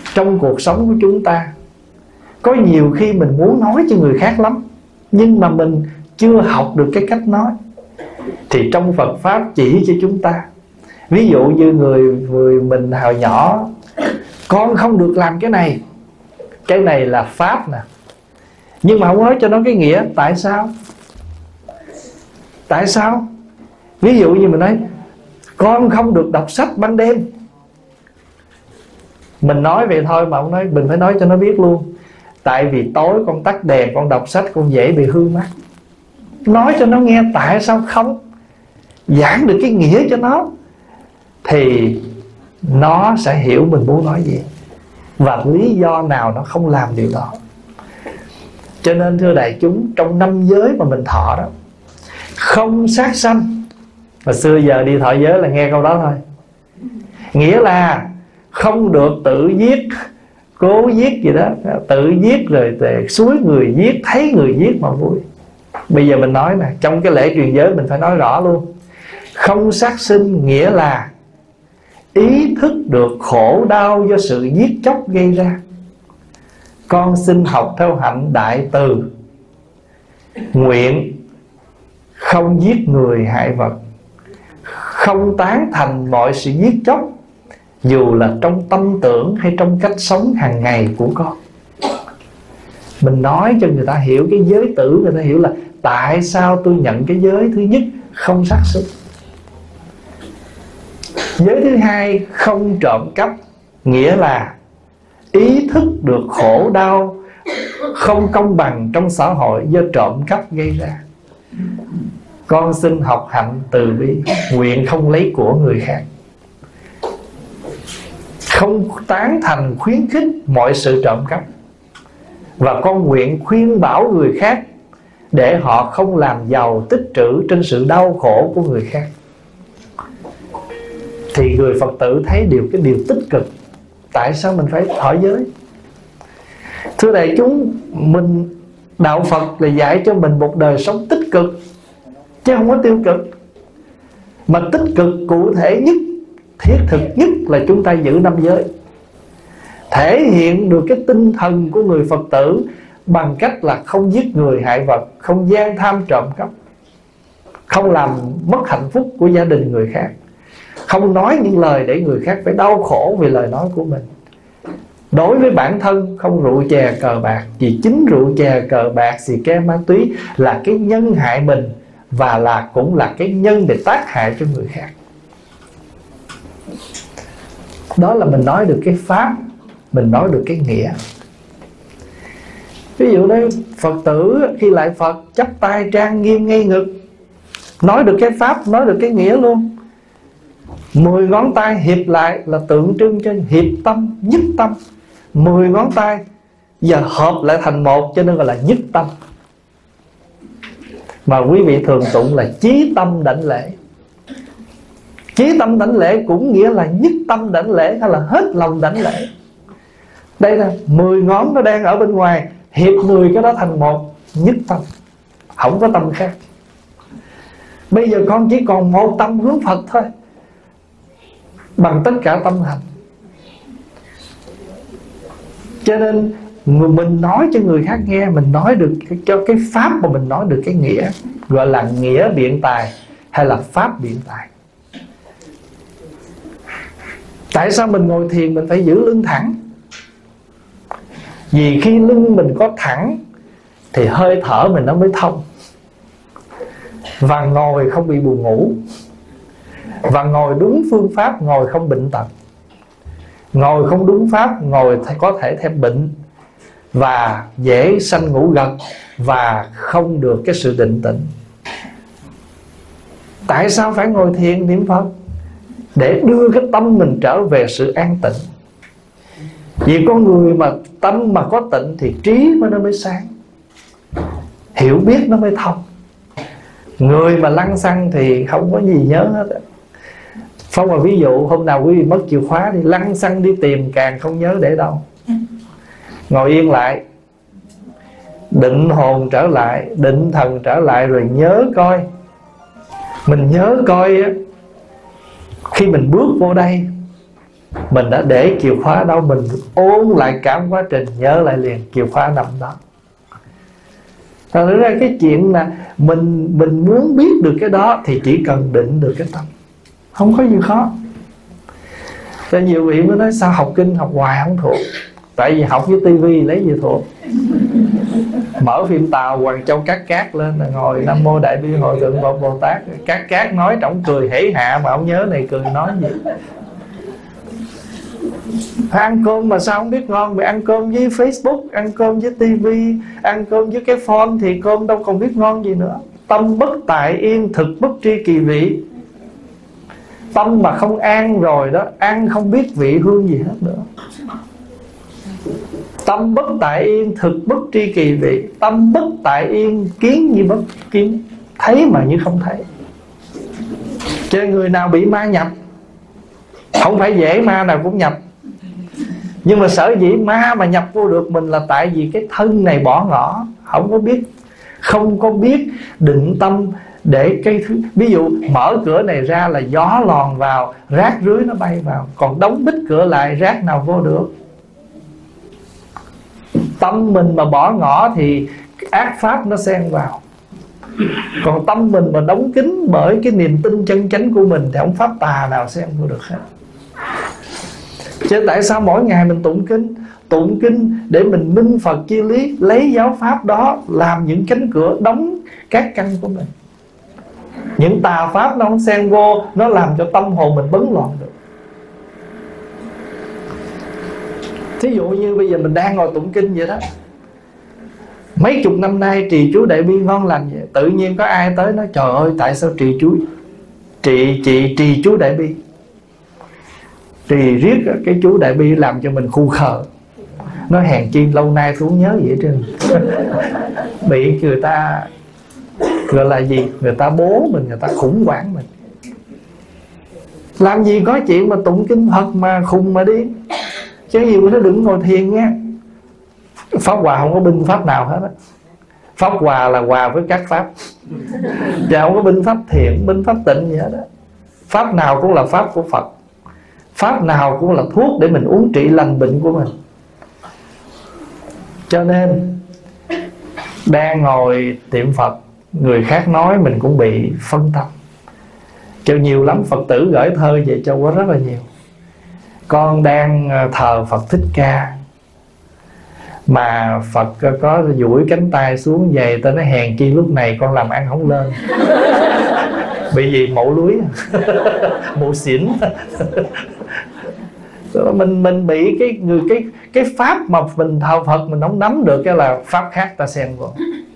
trong cuộc sống của chúng ta, có nhiều khi mình muốn nói cho người khác lắm, nhưng mà mình chưa học được cái cách nói. Thì trong Phật Pháp chỉ cho chúng ta. Ví dụ như người mình hồi nhỏ, con không được làm cái này là Pháp nè, nhưng mà không nói cho nó cái nghĩa. Tại sao? Tại sao? Ví dụ như mình nói con không được đọc sách ban đêm, mình nói vậy thôi mà không nói, mình phải nói cho nó biết luôn. Tại vì tối con tắt đèn, con đọc sách, con dễ bị hư mắt. Nói cho nó nghe tại sao không, giảng được cái nghĩa cho nó, thì nó sẽ hiểu mình muốn nói gì và lý do nào nó không làm điều đó. Cho nên thưa đại chúng, trong 5 giới mà mình thọ đó, không sát sanh. Mà xưa giờ đi thọ giới là nghe câu đó thôi. Nghĩa là không được tự giết, cố giết gì đó, tự giết rồi suối người giết, thấy người giết mà vui. Bây giờ mình nói nè, trong cái lễ truyền giới mình phải nói rõ luôn. Không sát sinh nghĩa là ý thức được khổ đau do sự giết chóc gây ra. Con xin học theo hạnh đại từ, nguyện không giết người hại vật, không tán thành mọi sự giết chóc, dù là trong tâm tưởng hay trong cách sống hàng ngày của con. Mình nói cho người ta hiểu cái giới tử, người ta hiểu là tại sao tôi nhận cái giới thứ nhất không sát sinh. Giới thứ hai không trộm cắp, nghĩa là ý thức được khổ đau không công bằng trong xã hội do trộm cắp gây ra. Con xin học hạnh từ bi, nguyện không lấy của người khác, không tán thành khuyến khích mọi sự trộm cắp, và con nguyện khuyên bảo người khác để họ không làm giàu tích trữ trên sự đau khổ của người khác. Thì người Phật tử thấy cái điều tích cực. Tại sao mình phải thọ giới? Thưa đại chúng, đạo Phật là dạy cho mình một đời sống tích cực, chứ không có tiêu cực. Mà tích cực cụ thể nhất, thiết thực nhất là chúng ta giữ 5 giới, thể hiện được cái tinh thần của người Phật tử bằng cách là không giết người hại vật, không gian tham trộm cắp, không làm mất hạnh phúc của gia đình người khác, không nói những lời để người khác phải đau khổ vì lời nói của mình. Đối với bản thân không rượu chè cờ bạc, vì chính rượu chè cờ bạc xì ke ma túy là cái nhân hại mình, và cũng là cái nhân để tác hại cho người khác. Đó là mình nói được cái pháp, mình nói được cái nghĩa. Ví dụ đây, Phật tử khi lại Phật chắp tay trang nghiêm ngay ngực, nói được cái pháp, nói được cái nghĩa luôn. 10 ngón tay hiệp lại là tượng trưng cho hiệp tâm, nhất tâm. 10 ngón tay giờ hợp lại thành một, cho nên gọi là nhất tâm. Mà quý vị thường tụng là chí tâm đảnh lễ. Chí tâm đảnh lễ cũng nghĩa là nhất tâm đảnh lễ, hay là hết lòng đảnh lễ. Đây là 10 ngón nó đang ở bên ngoài, hiệp 10 cái đó thành một, nhất tâm, không có tâm khác. Bây giờ con chỉ còn một tâm hướng Phật thôi, bằng tất cả tâm hành. Cho nên mình nói cho người khác nghe, mình nói được cho cái pháp mà mình nói được cái nghĩa, gọi là nghĩa biện tài hay là pháp biện tài. Tại sao mình ngồi thiền mình phải giữ lưng thẳng? Vì khi lưng mình có thẳng thì hơi thở mình nó mới thông, và ngồi không bị buồn ngủ, và ngồi đúng phương pháp, ngồi không bệnh tật. Ngồi không đúng pháp, ngồi có thể thêm bệnh, và dễ sanh ngủ gật, và không được cái sự định tĩnh. Tại sao phải ngồi thiền niệm Phật? Để đưa cái tâm mình trở về sự an tịnh. Vì con người mà tâm mà có tịnh thì trí nó mới sáng, hiểu biết nó mới thông. Người mà lăng xăng thì không có gì nhớ hết. Phong mà ví dụ hôm nào quý vị mất chìa khóa thì lăng xăng đi tìm càng không nhớ để đâu. Ngồi yên lại, định hồn trở lại, định thần trở lại, rồi nhớ coi. Mình nhớ coi á, khi mình bước vô đây Mình đã để chìa khóa đâu, mình ôn lại cả quá trình, nhớ lại liền chìa khóa nằm đó. Thật ra cái chuyện là mình muốn biết được cái đó thì chỉ cần định được cái tâm, không có gì khó. Cho nhiều vị mới nói sao học kinh học hoài không thuộc. Tại vì học với tivi lấy gì thuộc. Mở phim Tàu Hoàng Châu Cát Cát lên là ngồi Nam Mô Đại Bi Hội Thượng Phật Bồ Tát, Cát Cát nói trọng cười hễ hạ mà không nhớ này cười nói gì. Ăn cơm mà sao không biết ngon? Vì ăn cơm với Facebook, ăn cơm với tivi, ăn cơm với cái phone thì cơm đâu còn biết ngon gì nữa. Tâm bất tại yên, thực bất tri kỳ vị. Tâm mà không an rồi đó, ăn không biết vị hương gì hết nữa. Tâm bất tại yên, thực bất tri kỳ vị. Tâm bất tại yên, kiến như bất kiến, thấy mà như không thấy. Cho người nào bị ma nhập, không phải dễ ma nào cũng nhập, nhưng mà sở dĩ ma mà nhập vô được mình là tại vì cái thân này bỏ ngỏ, không có biết định tâm. Để cái thứ, ví dụ mở cửa này ra là gió lòn vào, rác rưới nó bay vào, còn đóng bít cửa lại rác nào vô được. Tâm mình mà bỏ ngỏ thì ác pháp nó xen vào. Còn tâm mình mà đóng kín bởi cái niềm tin chân chánh của mình thì không pháp tà nào xen vô được hết. Chứ tại sao mỗi ngày mình tụng kinh để mình minh Phật chi lý, lấy giáo pháp đó làm những cánh cửa đóng các căn của mình. Những tà pháp nó không xen vô, nó làm cho tâm hồn mình bấn loạn được. Thí dụ như bây giờ mình đang ngồi tụng kinh vậy đó, mấy chục năm nay trì chú Đại Bi ngon lành vậy, tự nhiên có ai tới nói trời ơi tại sao trì chú Đại Bi, trì riết cái chú Đại Bi làm cho mình khu khờ. Nói hèn chi lâu nay tôi không nhớ vậy trơn. Bị người ta gọi là gì, người ta bố mình, người ta khủng hoảng mình. Làm gì có chuyện mà tụng kinh Phật mà khùng mà điên. Chứ nhiều nó đừng ngồi thiền nha. Pháp Hòa không có binh pháp nào hết á. Pháp Hòa là hòa với các pháp, và không có binh pháp thiện, binh pháp tịnh gì hết á. Pháp nào cũng là pháp của Phật, pháp nào cũng là thuốc để mình uống trị lành bệnh của mình. Cho nên đang ngồi tiệm Phật, người khác nói mình cũng bị phân tâm. Cho nhiều lắm Phật tử gửi thơ về cho quá rất là nhiều. Con đang thờ Phật Thích Ca mà Phật có duỗi cánh tay xuống về, ta nói hèn chi lúc này con làm ăn không lên. Bị gì? Mổ lưới. Mổ xỉn. Mình bị cái pháp mà mình thờ Phật mình không nắm được, cái là pháp khác ta xen vào.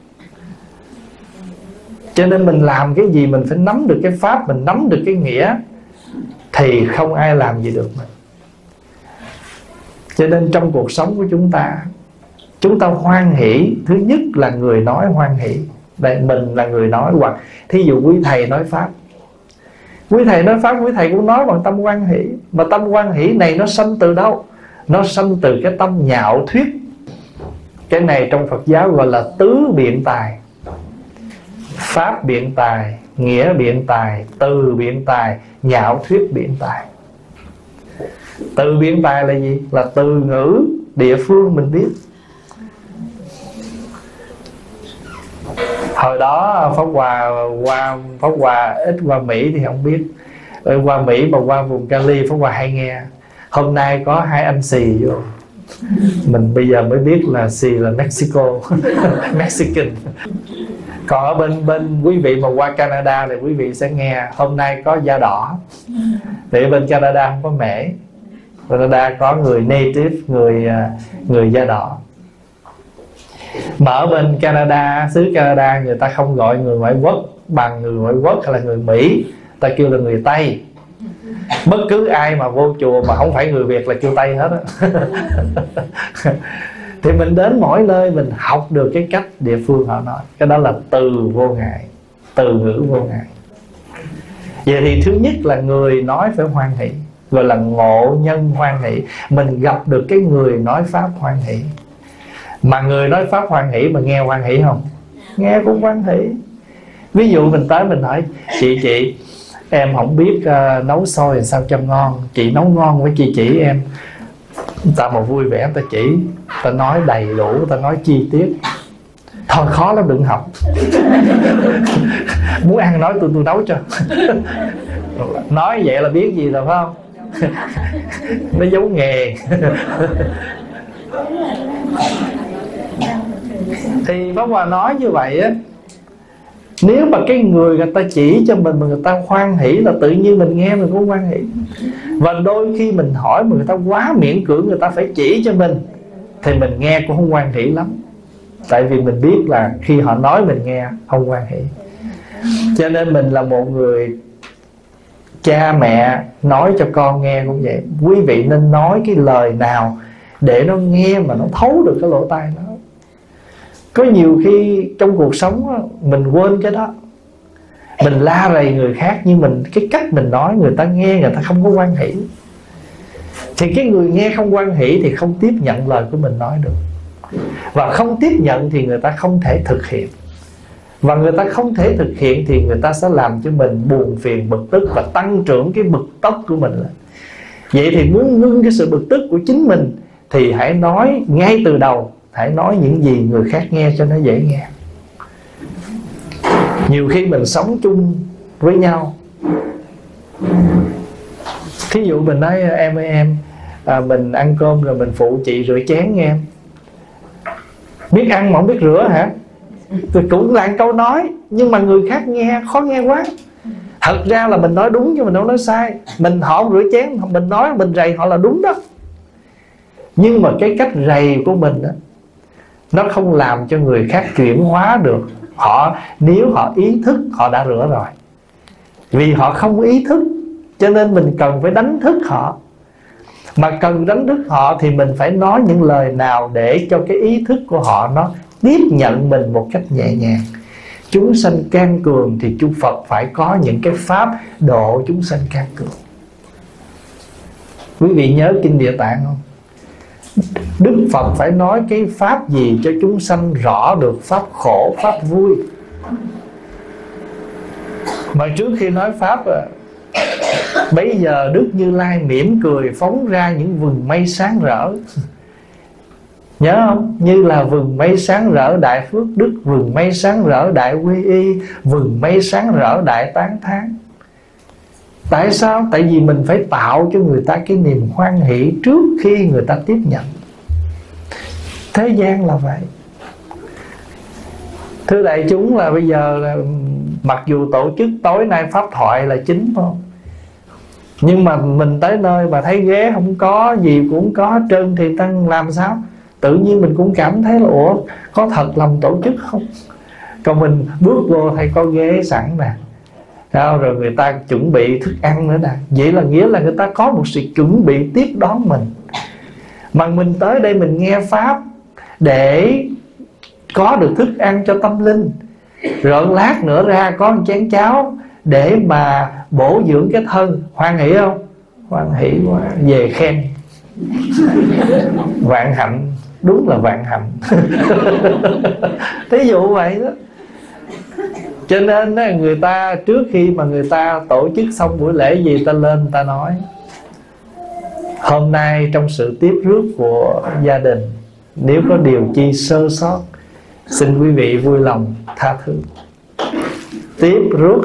Cho nên mình làm cái gì mình phải nắm được cái pháp, mình nắm được cái nghĩa thì không ai làm gì được mình. Cho nên trong cuộc sống của chúng ta hoan hỷ. Thứ nhất là người nói hoan hỷ, đây mình là người nói. Hoặc thí dụ quý thầy nói pháp, quý thầy nói pháp, quý thầy cũng nói bằng tâm hoan hỷ. Mà tâm hoan hỷ này nó sanh từ đâu? Nó sanh từ cái tâm nhạo thuyết. Cái này trong Phật giáo gọi là tứ biện tài. Pháp biện tài, nghĩa biện tài, từ biện tài, nhạo thuyết biện tài. Từ biện tài là gì? Là từ ngữ địa phương mình biết. Hồi đó Pháp Hòa ít qua Mỹ thì không biết. Qua Mỹ mà qua vùng Cali Pháp Hòa hay nghe. Hôm nay có hai anh xì vô, mình bây giờ mới biết là xì là Mexico. Mexican. Còn ở bên quý vị mà qua Canada thì quý vị sẽ nghe hôm nay có da đỏ. Thì bên Canada không có mễ, Canada có người native, người da đỏ. Mà ở bên Canada, xứ Canada, người ta không gọi người ngoại quốc bằng người ngoại quốc hay là người Mỹ, ta kêu là người Tây. Bất cứ ai mà vô chùa mà không phải người Việt là kêu Tây hết á. Thì mình đến mỗi nơi mình học được cái cách địa phương họ nói. Cái đó là từ vô ngại, từ ngữ vô ngại. Vậy thì thứ nhất là người nói phải hoan hỷ, gọi là ngộ nhân hoan hỷ. Mình gặp được cái người nói pháp hoan hỷ. Mà người nói pháp hoan hỷ mà nghe hoan hỷ không? Nghe cũng hoan hỷ. Ví dụ mình tới mình hỏi chị em không biết nấu xôi làm sao cho ngon, chị nấu ngon với chị chỉ em. Ta mà vui vẻ ta chỉ, ta nói đầy đủ, ta nói chi tiết. Thôi khó lắm đừng học. Muốn ăn nói tôi nấu cho. Nói vậy là biết gì rồi phải không? Nó giấu nghề. Thì Pháp Hòa nói như vậy á, nếu mà cái người ta chỉ cho mình mà người ta hoan hỷ là tự nhiên mình nghe mình cũng hoan hỷ. Và đôi khi mình hỏi mà người ta quá miễn cưỡng, người ta phải chỉ cho mình, thì mình nghe cũng không hoan hỷ lắm. Tại vì mình biết là khi họ nói mình nghe không hoan hỷ. Cho nên mình là một người cha mẹ nói cho con nghe cũng vậy. Quý vị nên nói cái lời nào để nó nghe mà nó thấu được cái lỗ tai nó. Có nhiều khi trong cuộc sống đó, mình quên cái đó. Mình la rầy người khác, nhưng cái cách mình nói người ta nghe, người ta không có hoan hỷ. Thì cái người nghe không hoan hỷ thì không tiếp nhận lời của mình nói được. Và không tiếp nhận thì người ta không thể thực hiện. Và người ta không thể thực hiện thì người ta sẽ làm cho mình buồn phiền bực tức, và tăng trưởng cái bực tốc của mình lên. Vậy thì muốn ngưng cái sự bực tức của chính mình thì hãy nói ngay từ đầu, hãy nói những gì người khác nghe cho nó dễ nghe. Nhiều khi mình sống chung với nhau, thí dụ mình nói em ơi em, mình ăn cơm rồi mình phụ chị rửa chén nghe em. Biết ăn mà không biết rửa hả? Thì cũng là câu nói, nhưng mà người khác nghe khó nghe quá. Thật ra là mình nói đúng chứ mình không nói sai. Họ rửa chén, mình nói mình rầy họ là đúng đó. Nhưng mà cái cách rầy của mình đó, nó không làm cho người khác chuyển hóa được. Nếu họ ý thức họ đã rửa rồi. Vì họ không ý thức, cho nên mình cần phải đánh thức họ. Mà cần đánh thức họ thì mình phải nói những lời nào để cho cái ý thức của họ nó tiếp nhận mình một cách nhẹ nhàng. Chúng sanh can cường thì chư Phật phải có những cái pháp độ chúng sanh can cường. Quý vị nhớ Kinh Địa Tạng không? Đức Phật phải nói cái pháp gì cho chúng sanh rõ được pháp khổ, pháp vui. Mà trước khi nói pháp bấy giờ Đức Như Lai mỉm cười phóng ra những vầng mây sáng rỡ. Nhớ không? Như là vầng mây sáng rỡ đại phước đức, vầng mây sáng rỡ đại quy y, vầng mây sáng rỡ đại tán thán. Tại sao? Tại vì mình phải tạo cho người ta cái niềm hoan hỷ trước khi người ta tiếp nhận. Thế gian là vậy. Thưa đại chúng, là bây giờ là, mặc dù tổ chức tối nay pháp thoại là chính thôi, nhưng mà mình tới nơi mà thấy ghế không có, gì cũng có trơn thì tăng làm sao? Tự nhiên mình cũng cảm thấy là ủa, có thật lòng tổ chức không? Còn mình bước vô thấy có ghế sẵn nè, rồi người ta chuẩn bị thức ăn nữa nè. Vậy là nghĩa là người ta có một sự chuẩn bị tiếp đón mình. Mà mình tới đây mình nghe pháp để có được thức ăn cho tâm linh, rồi lát nữa ra có một chén cháo để mà bổ dưỡng cái thân. Hoan hỷ không? Hoan hỷ quá. Về khen vạn hạnh. Đúng là vạn hạnh. Thí dụ vậy đó. Cho nên người ta trước khi mà người ta tổ chức xong buổi lễ gì, ta lên ta nói hôm nay trong sự tiếp rước của gia đình, nếu có điều chi sơ sót, xin quý vị vui lòng tha thứ. Tiếp rước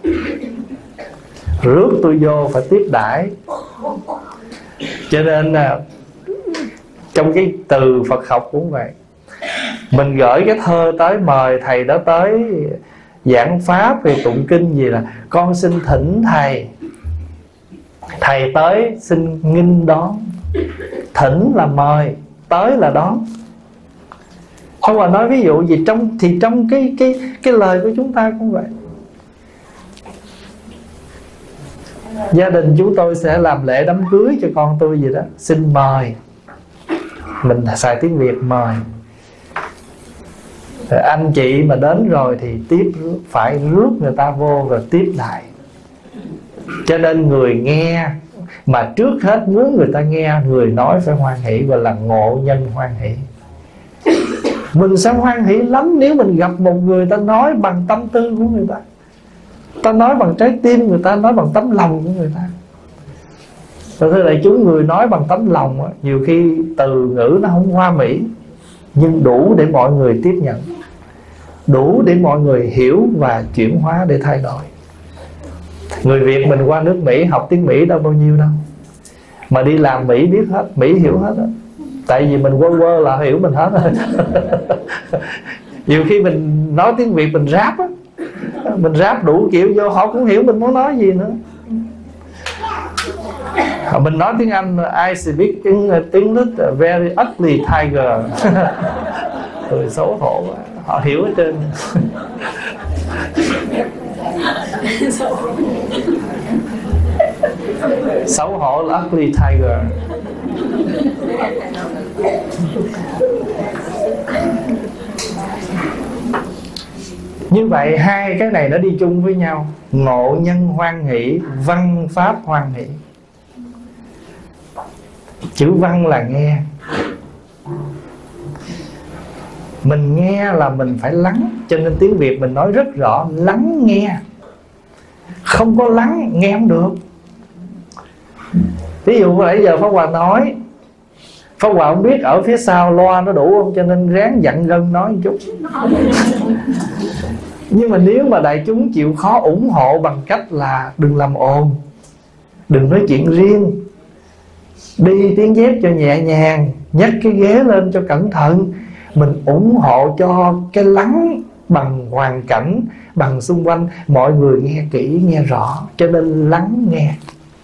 rước tôi vô phải tiếp đãi. Cho nên trong cái từ Phật học cũng vậy. Mình gửi cái thơ tới mời thầy đó tới giảng pháp về tụng kinh gì là con xin thỉnh thầy, thầy tới xin nghinh đón. Thỉnh là mời, tới là đón. Không mà nói ví dụ gì trong cái lời của chúng ta cũng vậy. Gia đình chúng tôi sẽ làm lễ đám cưới cho con tôi gì đó, xin mời. Mình xài tiếng Việt mời. Rồi anh chị mà đến rồi thì phải rước người ta vô rồi tiếp lại. Cho nên người nghe mà trước hết muốn người ta nghe, người nói phải hoan hỷ, gọi là ngộ nhân hoan hỷ. Mình sẽ hoan hỷ lắm nếu mình gặp một người ta nói bằng tâm tư của người ta. Ta nói bằng trái tim người ta, nói bằng tấm lòng của người ta. Thưa đại chúng, người nói bằng tấm lòng nhiều khi từ ngữ nó không hoa mỹ, nhưng đủ để mọi người tiếp nhận, đủ để mọi người hiểu và chuyển hóa để thay đổi. Người Việt mình qua nước Mỹ học tiếng Mỹ đâu bao nhiêu đâu, mà đi làm Mỹ biết hết, Mỹ hiểu hết đó. Tại vì mình quơ là hiểu mình hết rồi. Nhiều khi mình nói tiếng Việt mình ráp á, mình ráp đủ kiểu vô họ cũng hiểu mình muốn nói gì nữa. Mình nói tiếng Anh I speak English very ugly tiger. Tôi xấu hổ quá, họ hiểu hết trơn. Xấu hổ là ugly tiger. Như vậy hai cái này nó đi chung với nhau. Ngộ nhân hoan hỷ, văn pháp hoan hỷ. Chữ văn là nghe. Mình nghe là mình phải lắng. Cho nên tiếng Việt mình nói rất rõ, lắng nghe. Không có lắng nghe không được. Ví dụ nãy giờ Pháp Hòa nói, Pháp Hòa không biết ở phía sau loa nó đủ không, cho nên ráng dặn gân nói một chút. Nhưng mà nếu mà đại chúng chịu khó ủng hộ bằng cách là đừng làm ồn, đừng nói chuyện riêng, đi tiếng dép cho nhẹ nhàng, nhấc cái ghế lên cho cẩn thận, mình ủng hộ cho cái lắng bằng hoàn cảnh, bằng xung quanh, mọi người nghe kỹ, nghe rõ. Cho nên lắng nghe.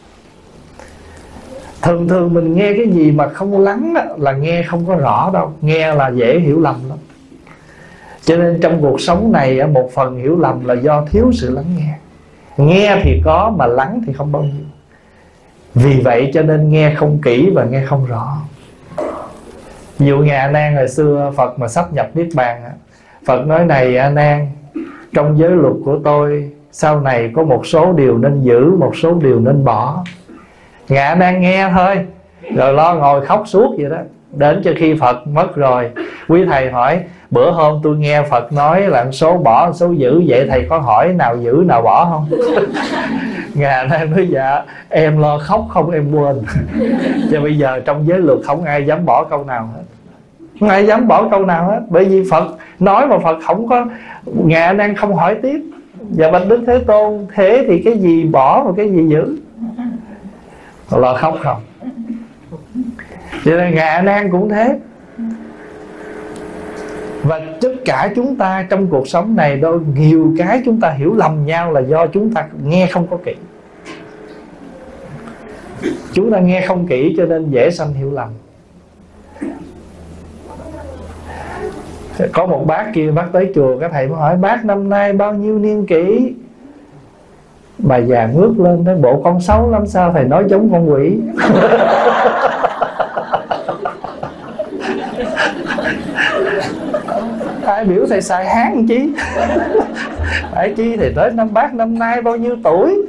Thường mình nghe cái gì mà không lắng đó, là nghe không có rõ đâu, nghe là dễ hiểu lầm lắm. Cho nên trong cuộc sống này một phần hiểu lầm là do thiếu sự lắng nghe. Nghe thì có mà lắng thì không bao nhiêu. Vì vậy cho nên nghe không kỹ và nghe không rõ. Ví dụ Ngài A Nan hồi xưa Phật mà sắp nhập Niết Bàn, Phật nói này A Nan, trong giới luật của tôi sau này có một số điều nên giữ, một số điều nên bỏ. Ngài A Nan nghe thôi, rồi lo ngồi khóc suốt vậy đó. Đến cho khi Phật mất rồi, quý thầy hỏi, bữa hôm tôi nghe Phật nói là số bỏ số giữ, vậy thầy có hỏi nào giữ nào bỏ không? Ngài A Nan nói dạ em lo khóc không em quên. Cho bây giờ trong giới luật không ai dám bỏ câu nào hết, không ai dám bỏ câu nào hết. Bởi vì Phật nói mà Phật không có, Ngài A Nan không hỏi tiếp. Và bạch Đức Thế Tôn, thế thì cái gì bỏ và cái gì giữ? Lo khóc không. Cho nên Ngài A Nan cũng thế. Và tất cả chúng ta trong cuộc sống này đôi nhiều cái chúng ta hiểu lầm nhau là do chúng ta nghe không có kỹ. Chúng ta nghe không kỹ cho nên dễ sanh hiểu lầm. Có một bác kia, bác tới chùa, các thầy mới hỏi bác năm nay bao nhiêu niên kỷ? Bà già ngước lên nói bộ con xấu lắm, sao thầy nói giống con quỷ? Ai biểu thầy xài Hán chi? Phải chi thì tới bác năm nay bao nhiêu tuổi?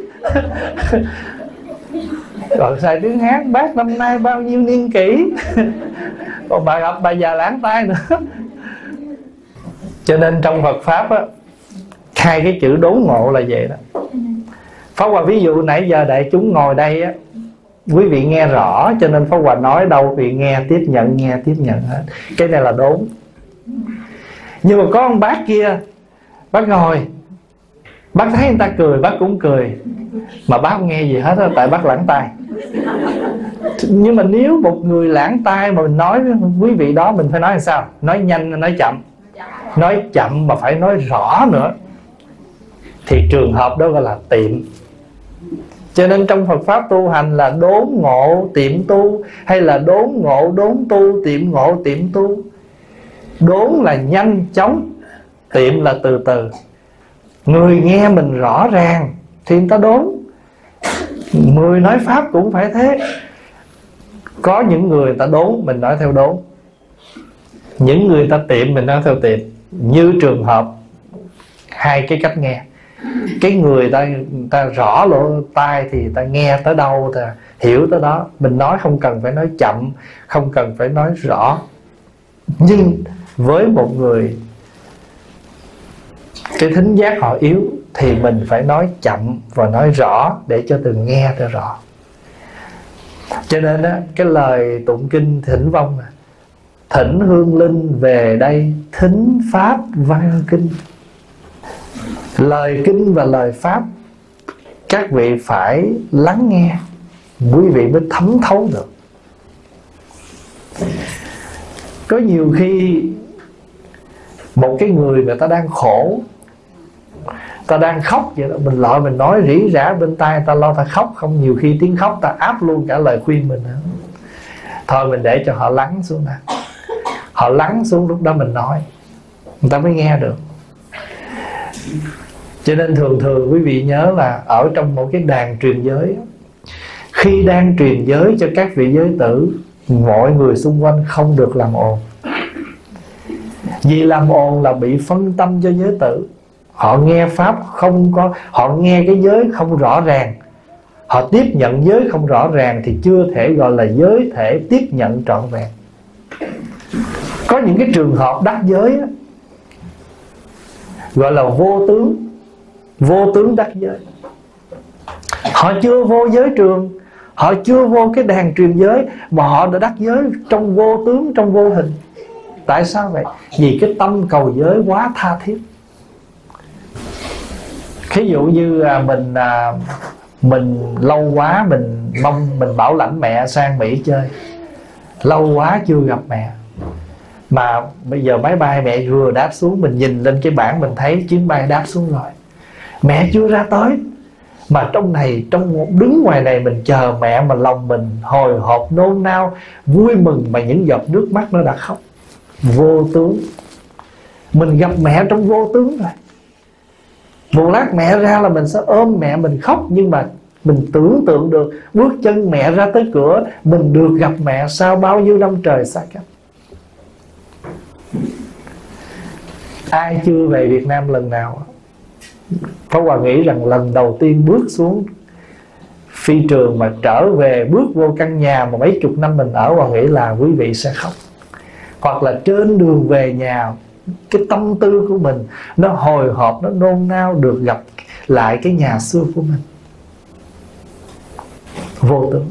Rồi xài tiếng Hán, bác năm nay bao nhiêu niên kỷ? Còn bà gặp bà già lãng tai nữa. Cho nên trong Phật Pháp á, hai cái chữ đốn ngộ là vậy đó. Pháp Hòa ví dụ nãy giờ đại chúng ngồi đây á, quý vị nghe rõ, cho nên Pháp Hòa nói đâu vị nghe tiếp nhận hết. Cái này là đốn. Nhưng mà có ông bác kia, bác ngồi, bác thấy người ta cười, bác cũng cười, mà bác không nghe gì hết đó, tại bác lãng tai. Nhưng mà nếu một người lãng tai mà mình nói với quý vị đó, mình phải nói làm sao? Nói nhanh, nói chậm. Nói chậm mà phải nói rõ nữa, thì trường hợp đó gọi là tiệm. Cho nên trong Phật Pháp tu hành là đốn ngộ tiệm tu, hay là đốn ngộ đốn tu, tiệm ngộ tiệm tu. Đốn là nhanh chóng, tiệm là từ từ. Người nghe mình rõ ràng thì người ta đốn. Người nói Pháp cũng phải thế. Có những người ta đốn, mình nói theo đốn. Những người ta tiệm, mình nói theo tiệm. Như trường hợp hai cái cách nghe. Cái người ta rõ lỗ tai thì ta nghe tới đâu ta hiểu tới đó. Mình nói không cần phải nói chậm, không cần phải nói rõ. Nhưng với một người cái thính giác họ yếu, thì mình phải nói chậm và nói rõ để cho từng nghe cho rõ. Cho nên á, cái lời tụng kinh thỉnh vong là thỉnh hương linh về đây thính pháp văn kinh. Lời kinh và lời pháp các vị phải lắng nghe, quý vị mới thấm thấu được. Có nhiều khi một cái người ta đang khổ, ta đang khóc vậy đó, mình lọi mình nói rỉ rả bên tai ta lo ta khóc không, nhiều khi tiếng khóc ta áp luôn cả lời khuyên mình nữa. Thôi mình để cho họ lắng xuống nè, họ lắng xuống lúc đó mình nói, người ta mới nghe được. Cho nên thường thường quý vị nhớ là ở trong một cái đàn truyền giới, khi đang truyền giới cho các vị giới tử, mọi người xung quanh không được làm ồn. Vì làm ồn là bị phân tâm cho giới tử. Họ nghe pháp không có, họ nghe cái giới không rõ ràng, họ tiếp nhận giới không rõ ràng thì chưa thể gọi là giới thể tiếp nhận trọn vẹn. Có những cái trường hợp đắc giới đó, gọi là vô tướng, vô tướng đắc giới. Họ chưa vô giới trường, họ chưa vô cái đàn truyền giới, mà họ đã đắc giới trong vô tướng, trong vô hình. Tại sao vậy? Vì cái tâm cầu giới quá tha thiết. Thí dụ như mình lâu quá mình mong, mình bảo lãnh mẹ sang Mỹ chơi, lâu quá chưa gặp mẹ, mà bây giờ máy bay mẹ vừa đáp xuống, mình nhìn lên cái bảng mình thấy chuyến bay đáp xuống rồi, mẹ chưa ra tới, mà trong đứng ngoài này mình chờ mẹ, mà lòng mình hồi hộp nôn nao vui mừng, mà những giọt nước mắt nó đã khóc. Vô tướng. Mình gặp mẹ trong vô tướng rồi. Một lát mẹ ra là mình sẽ ôm mẹ mình khóc, nhưng mà mình tưởng tượng được bước chân mẹ ra tới cửa, mình được gặp mẹ sau bao nhiêu năm trời xa cách. Ai chưa về Việt Nam lần nào, Pháp Hòa nghĩ rằng lần đầu tiên bước xuống phi trường mà trở về, bước vô căn nhà mà mấy chục năm mình ở, Hòa nghĩ là quý vị sẽ khóc. Hoặc là trên đường về nhà, cái tâm tư của mình nó hồi hộp, nó nôn nao được gặp lại cái nhà xưa của mình. Vô tướng.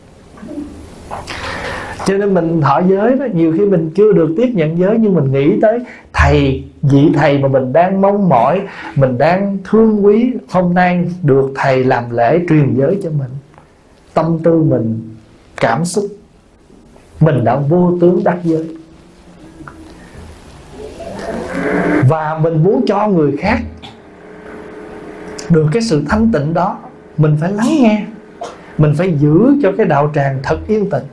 Cho nên mình thọ giới đó, nhiều khi mình chưa được tiếp nhận giới, nhưng mình nghĩ tới thầy, vị thầy mà mình đang mong mỏi, mình đang thương quý, hôm nay được thầy làm lễ truyền giới cho mình. Tâm tư mình, cảm xúc, mình đã vô tướng đắc giới. Và mình muốn cho người khác được cái sự thanh tịnh đó, mình phải lắng nghe, mình phải giữ cho cái đạo tràng thật yên tĩnh.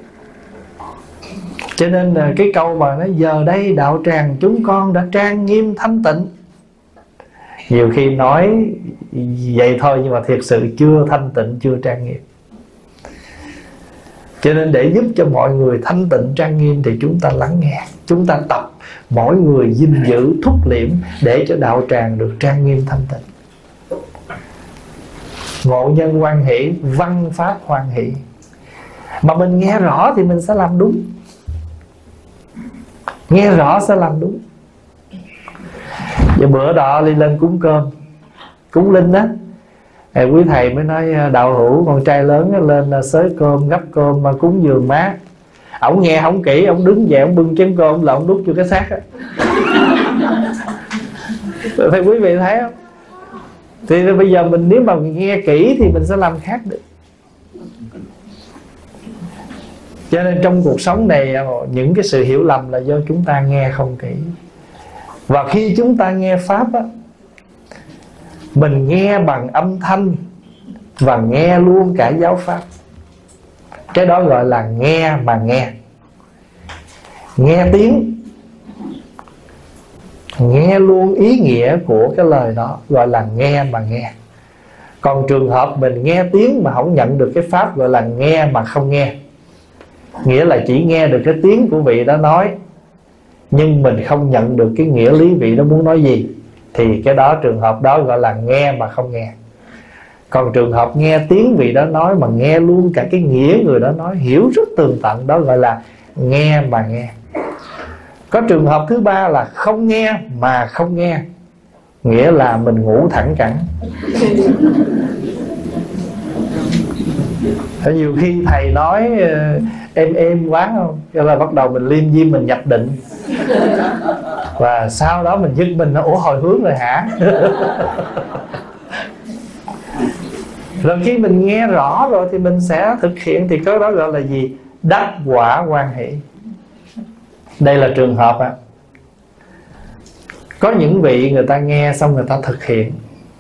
Cho nên là cái câu mà nói giờ đây đạo tràng chúng con đã trang nghiêm thanh tịnh, nhiều khi nói vậy thôi nhưng mà thiệt sự chưa thanh tịnh, chưa trang nghiêm. Cho nên để giúp cho mọi người thanh tịnh trang nghiêm thì chúng ta lắng nghe, chúng ta tập mỗi người gìn giữ thúc liễm để cho đạo tràng được trang nghiêm thanh tịnh. Ngộ nhân hoan hỷ, văn pháp hoan hỷ. Mà mình nghe rõ thì mình sẽ làm đúng. Nghe rõ sẽ làm đúng. Và bữa đó lên cúng cơm, cúng linh á, quý thầy mới nói đạo hữu con trai lớn lên xới cơm, gắp cơm mà cúng dường má. Ổng nghe không kỹ, ổng đứng dậy ổng bưng chén cơm là ổng đút vô cái xác á. Thì quý vị thấy không? Thì bây giờ mình nếu mà nghe kỹ thì mình sẽ làm khác được. Cho nên trong cuộc sống này những cái sự hiểu lầm là do chúng ta nghe không kỹ. Và khi chúng ta nghe pháp á, mình nghe bằng âm thanh và nghe luôn cả giáo pháp. Cái đó gọi là nghe mà nghe. Nghe tiếng, nghe luôn ý nghĩa của cái lời đó, gọi là nghe mà nghe. Còn trường hợp mình nghe tiếng mà không nhận được cái pháp, gọi là nghe mà không nghe. Nghĩa là chỉ nghe được cái tiếng của vị đó nói, nhưng mình không nhận được cái nghĩa lý vị đó muốn nói gì, thì cái đó, trường hợp đó gọi là nghe mà không nghe. Còn trường hợp nghe tiếng vị đó nói mà nghe luôn cả cái nghĩa người đó nói, hiểu rất tường tận, đó gọi là nghe mà nghe. Có trường hợp thứ ba là không nghe mà không nghe. nghĩa là mình ngủ thẳng cẳng. Nhiều khi thầy nói êm quá không, cho là bắt đầu mình liêm diêm, mình nhập định, và sau đó mình giật mình, ủa hồi hướng rồi hả? Rồi khi mình nghe rõ rồi thì mình sẽ thực hiện, thì cái đó gọi là gì? Đắc quả hoan hỷ. Đây là trường hợp ạ. Có những vị người ta nghe xong người ta thực hiện,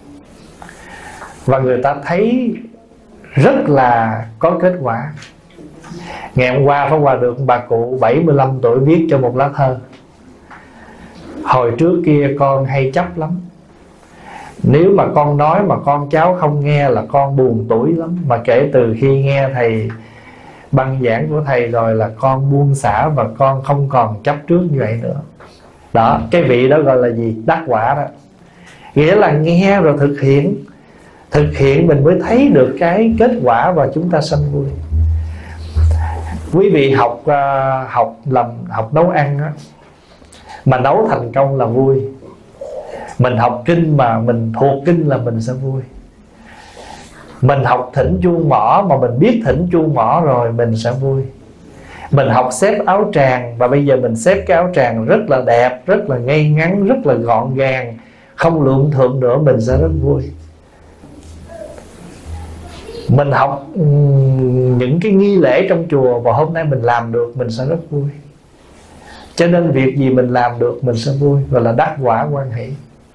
và người ta thấy rất là có kết quả. Ngày hôm qua Pháp Hòa được bà cụ 75 tuổi viết cho một lá thơ: hồi trước kia con hay chấp lắm, nếu mà con nói mà con cháu không nghe là con buồn tủi lắm. Mà kể từ khi nghe thầy băng giảng của thầy rồi là con buông xả, và con không còn chấp trước như vậy nữa. Đó, cái vị đó gọi là gì? Đắc quả đó. Nghĩa là nghe rồi thực hiện. Thực hiện mình mới thấy được cái kết quả và chúng ta sanh vui. Quý vị học nấu ăn đó, mà nấu thành công là vui. Mình học kinh mà mình thuộc kinh là mình sẽ vui. Mình học thỉnh chuông mỏ mà mình biết thỉnh chuông mỏ rồi mình sẽ vui. Mình học xếp áo tràng và bây giờ mình xếp cái áo tràng rất là đẹp, rất là ngay ngắn, rất là gọn gàng, không lượng thượng nữa, mình sẽ rất vui. Mình học những cái nghi lễ trong chùa và hôm nay mình làm được, mình sẽ rất vui. Cho nên việc gì mình làm được mình sẽ vui, gọi là đắc quả hoan hỷ.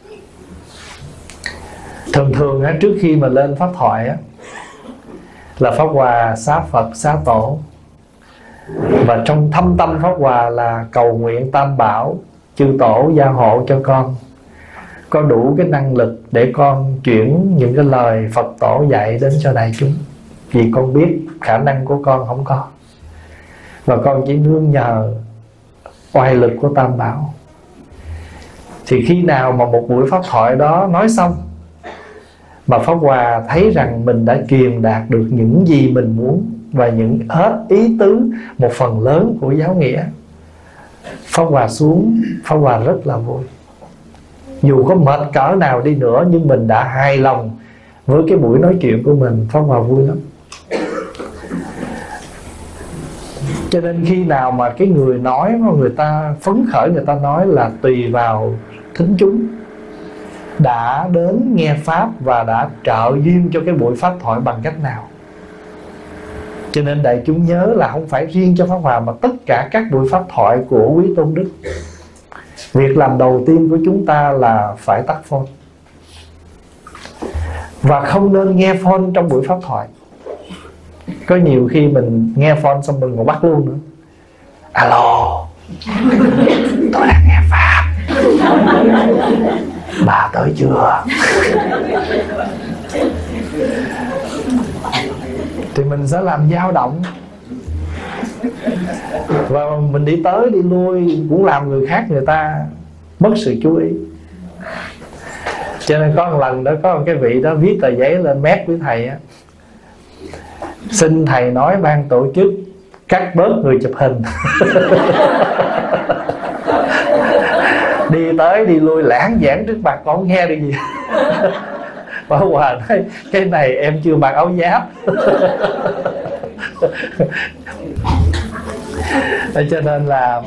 Thường trước khi mà lên pháp thoại là Pháp Hòa xá Phật xá Tổ, và trong thâm tâm Pháp Hòa là cầu nguyện Tam Bảo chư Tổ gia hộ cho con có đủ cái năng lực để con chuyển những cái lời Phật Tổ dạy đến cho đại chúng. Vì con biết khả năng của con không có, và con chỉ nương nhờ oai lực của Tam Bảo. Thì khi nào mà một buổi pháp thoại đó nói xong mà Pháp Hòa thấy rằng mình đã truyền đạt được những gì mình muốn và những hết ý tứ một phần lớn của giáo nghĩa, Pháp Hòa xuống, Pháp Hòa rất là vui. Dù có mệt cỡ nào đi nữa nhưng mình đã hài lòng với cái buổi nói chuyện của mình, Pháp Hòa vui lắm. Cho nên khi nào mà cái người nói mà người ta phấn khởi, người ta nói là tùy vào thính chúng đã đến nghe Pháp và đã trợ duyên cho cái buổi Pháp thoại bằng cách nào. Cho nên đại chúng nhớ là không phải riêng cho Pháp Hòa mà tất cả các buổi Pháp thoại của quý tôn đức, việc làm đầu tiên của chúng ta là phải tắt phone. Và không nên nghe phone trong buổi Pháp thoại. Có nhiều khi mình nghe phone xong mình còn bắt luôn nữa. Alo, tôi đang nghe Pháp, bà tới chưa? Thì mình sẽ làm dao động, và mình đi tới đi lui cũng làm người khác người ta mất sự chú ý. Cho nên có một lần đó có một cái vị đó viết tờ giấy lên mét với thầy á: xin thầy nói ban tổ chức cắt bớt người chụp hình. Đi tới đi lui lãng giảng trước mặt còn không nghe được gì. Bà Hòa nói cái này em chưa mặc áo giáp. Cho nên là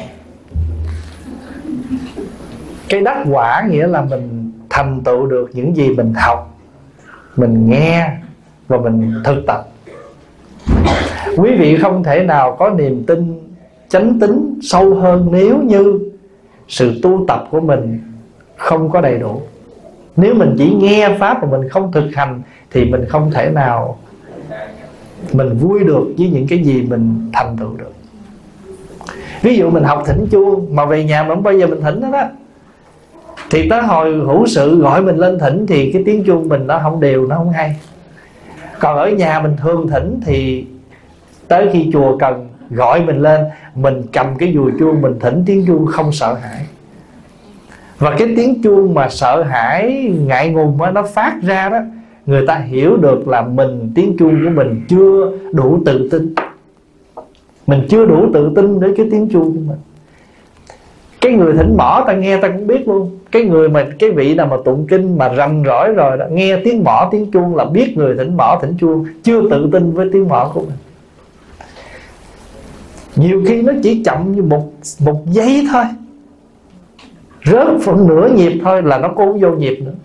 cái đắc quả nghĩa là mình thành tựu được những gì mình học, mình nghe và mình thực tập. Quý vị không thể nào có niềm tin chánh tín sâu hơn nếu như sự tu tập của mình không có đầy đủ. Nếu mình chỉ nghe Pháp mà mình không thực hành thì mình không thể nào mình vui được với những cái gì mình thành tựu được. Ví dụ mình học thỉnh chuông mà về nhà mình không bao giờ mình thỉnh hết á, thì tới hồi hữu sự gọi mình lên thỉnh thì cái tiếng chuông mình nó không đều, nó không hay. Còn ở nhà mình thường thỉnh thì tới khi chùa cần gọi mình lên, mình cầm cái dùi chuông mình thỉnh tiếng chuông không sợ hãi. Và cái tiếng chuông mà sợ hãi, ngại ngùng đó, nó phát ra đó, người ta hiểu được là mình, tiếng chuông của mình chưa đủ tự tin. Mình chưa đủ tự tin với cái tiếng chuông của mình. Cái người thỉnh mỏ ta nghe ta cũng biết luôn, Cái người mà cái vị nào mà tụng kinh mà rành rỏi rồi đó, nghe tiếng mõ tiếng chuông là biết người thỉnh mõ thỉnh chuông, chưa tự tin với tiếng mõ của mình. Nhiều khi nó chỉ chậm như một giây thôi, rớt phần nửa nhịp thôi là nó cũng vô nhịp nữa.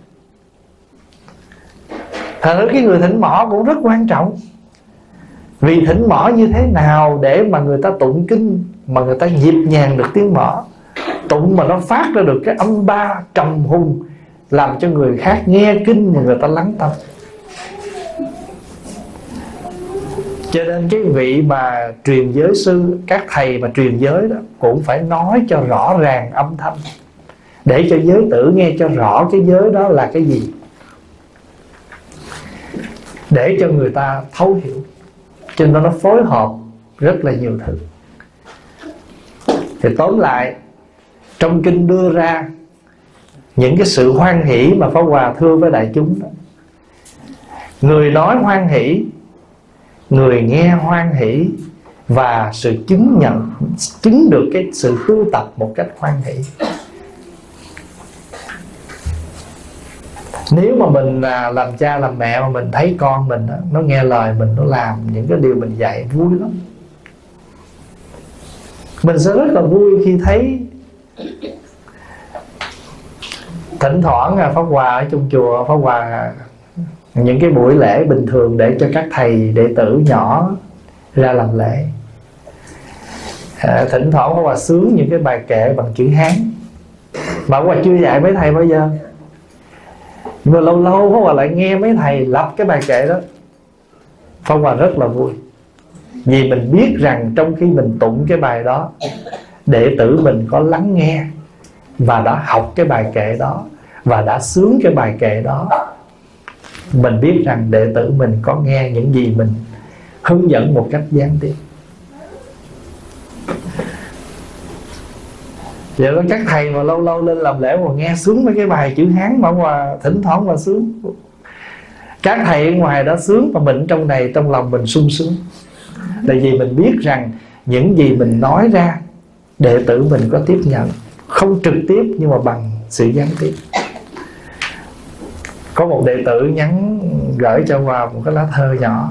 Thật ra cái người thỉnh mõ cũng rất quan trọng. Vì thỉnh mõ như thế nào để mà người ta tụng kinh mà người ta nhịp nhàng được tiếng mõ, tụng mà nó phát ra được cái âm ba trầm hùng, làm cho người khác nghe kinh mà người ta lắng tâm. Cho nên cái vị mà truyền giới sư, các thầy mà truyền giới đó, cũng phải nói cho rõ ràng âm thanh, để cho giới tử nghe cho rõ cái giới đó là cái gì, để cho người ta thấu hiểu. Cho nên nó phối hợp rất là nhiều thứ. Thì tóm lại, trong kinh đưa ra những cái sự hoan hỷ mà Pháp Hòa thưa với đại chúng đó. Người nói hoan hỷ, người nghe hoan hỷ, và sự chứng được cái sự tu tập một cách hoan hỷ. Nếu mà mình làm cha làm mẹ mà mình thấy con mình đó, nó nghe lời mình, nó làm những cái điều mình dạy, vui lắm. Mình sẽ rất là vui khi thấy. Thỉnh thoảng Pháp Hòa ở trong chùa, Pháp Hòa những cái buổi lễ bình thường để cho các thầy đệ tử nhỏ ra làm lễ. Thỉnh thoảng Pháp Hòa sướng những cái bài kệ bằng chữ Hán mà Pháp Hòa chưa dạy mấy thầy bao giờ. Nhưng mà lâu lâu Pháp Hòa lại nghe mấy thầy lập cái bài kệ đó, Pháp Hòa rất là vui. Vì mình biết rằng trong khi mình tụng cái bài đó, đệ tử mình có lắng nghe và đã học cái bài kệ đó và đã sướng cái bài kệ đó. Mình biết rằng đệ tử mình có nghe những gì mình hướng dẫn một cách gián tiếp. Vậy đó, các thầy mà lâu lâu lên làm lễ mà nghe sướng mấy cái bài chữ Hán mà thỉnh thoảng mà sướng. Các thầy ở ngoài đó sướng, mà mình trong này trong lòng mình sung sướng. Tại vì mình biết rằng những gì mình nói ra, đệ tử mình có tiếp nhận, không trực tiếp nhưng mà bằng sự gián tiếp. Có một đệ tử nhắn gửi cho Hòa một cái lá thơ nhỏ: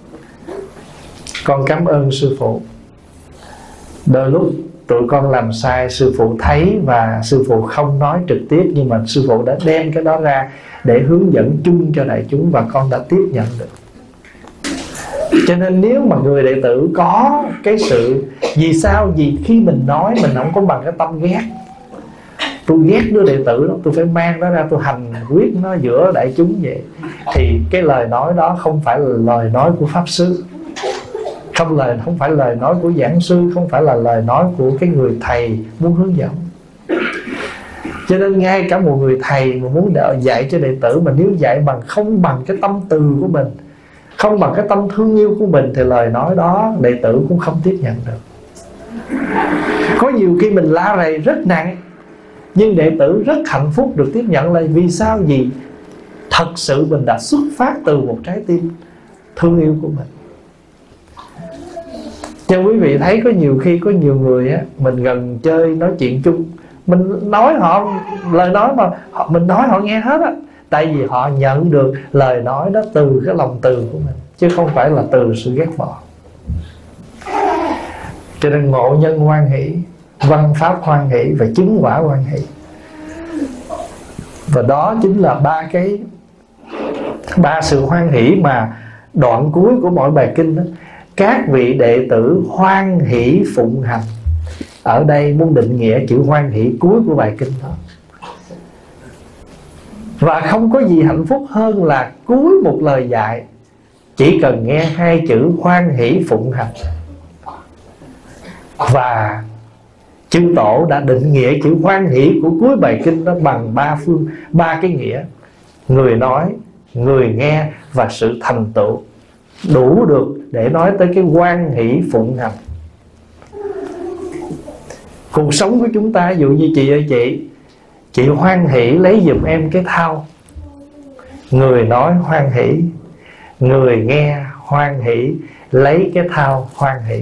con cảm ơn sư phụ, đôi lúc tụi con làm sai, sư phụ thấy và sư phụ không nói trực tiếp, nhưng mà sư phụ đã đem cái đó ra để hướng dẫn chung cho đại chúng và con đã tiếp nhận được. Cho nên nếu mà người đệ tử có cái sự vì khi mình nói mình không có bằng cái tâm ghét. Tôi ghét đứa đệ tử đó, tôi phải mang nó ra, tôi hành quyết nó giữa đại chúng vậy, thì cái lời nói đó không phải là lời nói của pháp sư, không phải lời nói của giảng sư, không phải là lời nói của cái người thầy muốn hướng dẫn. Cho nên ngay cả một người thầy mà muốn dạy cho đệ tử, mà nếu dạy không bằng cái tâm từ của mình, không bằng cái tâm thương yêu của mình, thì lời nói đó đệ tử cũng không tiếp nhận được. Có nhiều khi mình la rầy rất nặng, nhưng đệ tử rất hạnh phúc được tiếp nhận lại. Vì sao? Vì thật sự mình đã xuất phát từ một trái tim thương yêu của mình. Cho quý vị thấy có nhiều khi có nhiều người á, mình gần chơi nói chuyện chung, mình nói họ lời nói mà mình nói họ nghe hết á. Tại vì họ nhận được lời nói đó từ cái lòng từ của mình, chứ không phải là từ sự ghét bỏ. Cho nên ngộ nhân hoan hỷ, văn pháp hoan hỷ và chứng quả hoan hỷ. Và đó chính là ba sự hoan hỷ mà đoạn cuối của mỗi bài kinh đó. Các vị đệ tử hoan hỷ phụng hành. Ở đây muốn định nghĩa chữ hoan hỷ cuối của bài kinh đó. Và không có gì hạnh phúc hơn là cuối một lời dạy chỉ cần nghe hai chữ hoan hỷ phụng hành. Và chư tổ đã định nghĩa chữ hoan hỷ của cuối bài kinh đó bằng ba cái nghĩa: người nói, người nghe và sự thành tựu. Đủ được để nói tới cái hoan hỷ phụng hành. Cuộc sống của chúng ta, ví dụ như chị ơi, chị hoan hỷ lấy giùm em cái thau. Người nói hoan hỷ, người nghe hoan hỷ lấy cái thau hoan hỷ.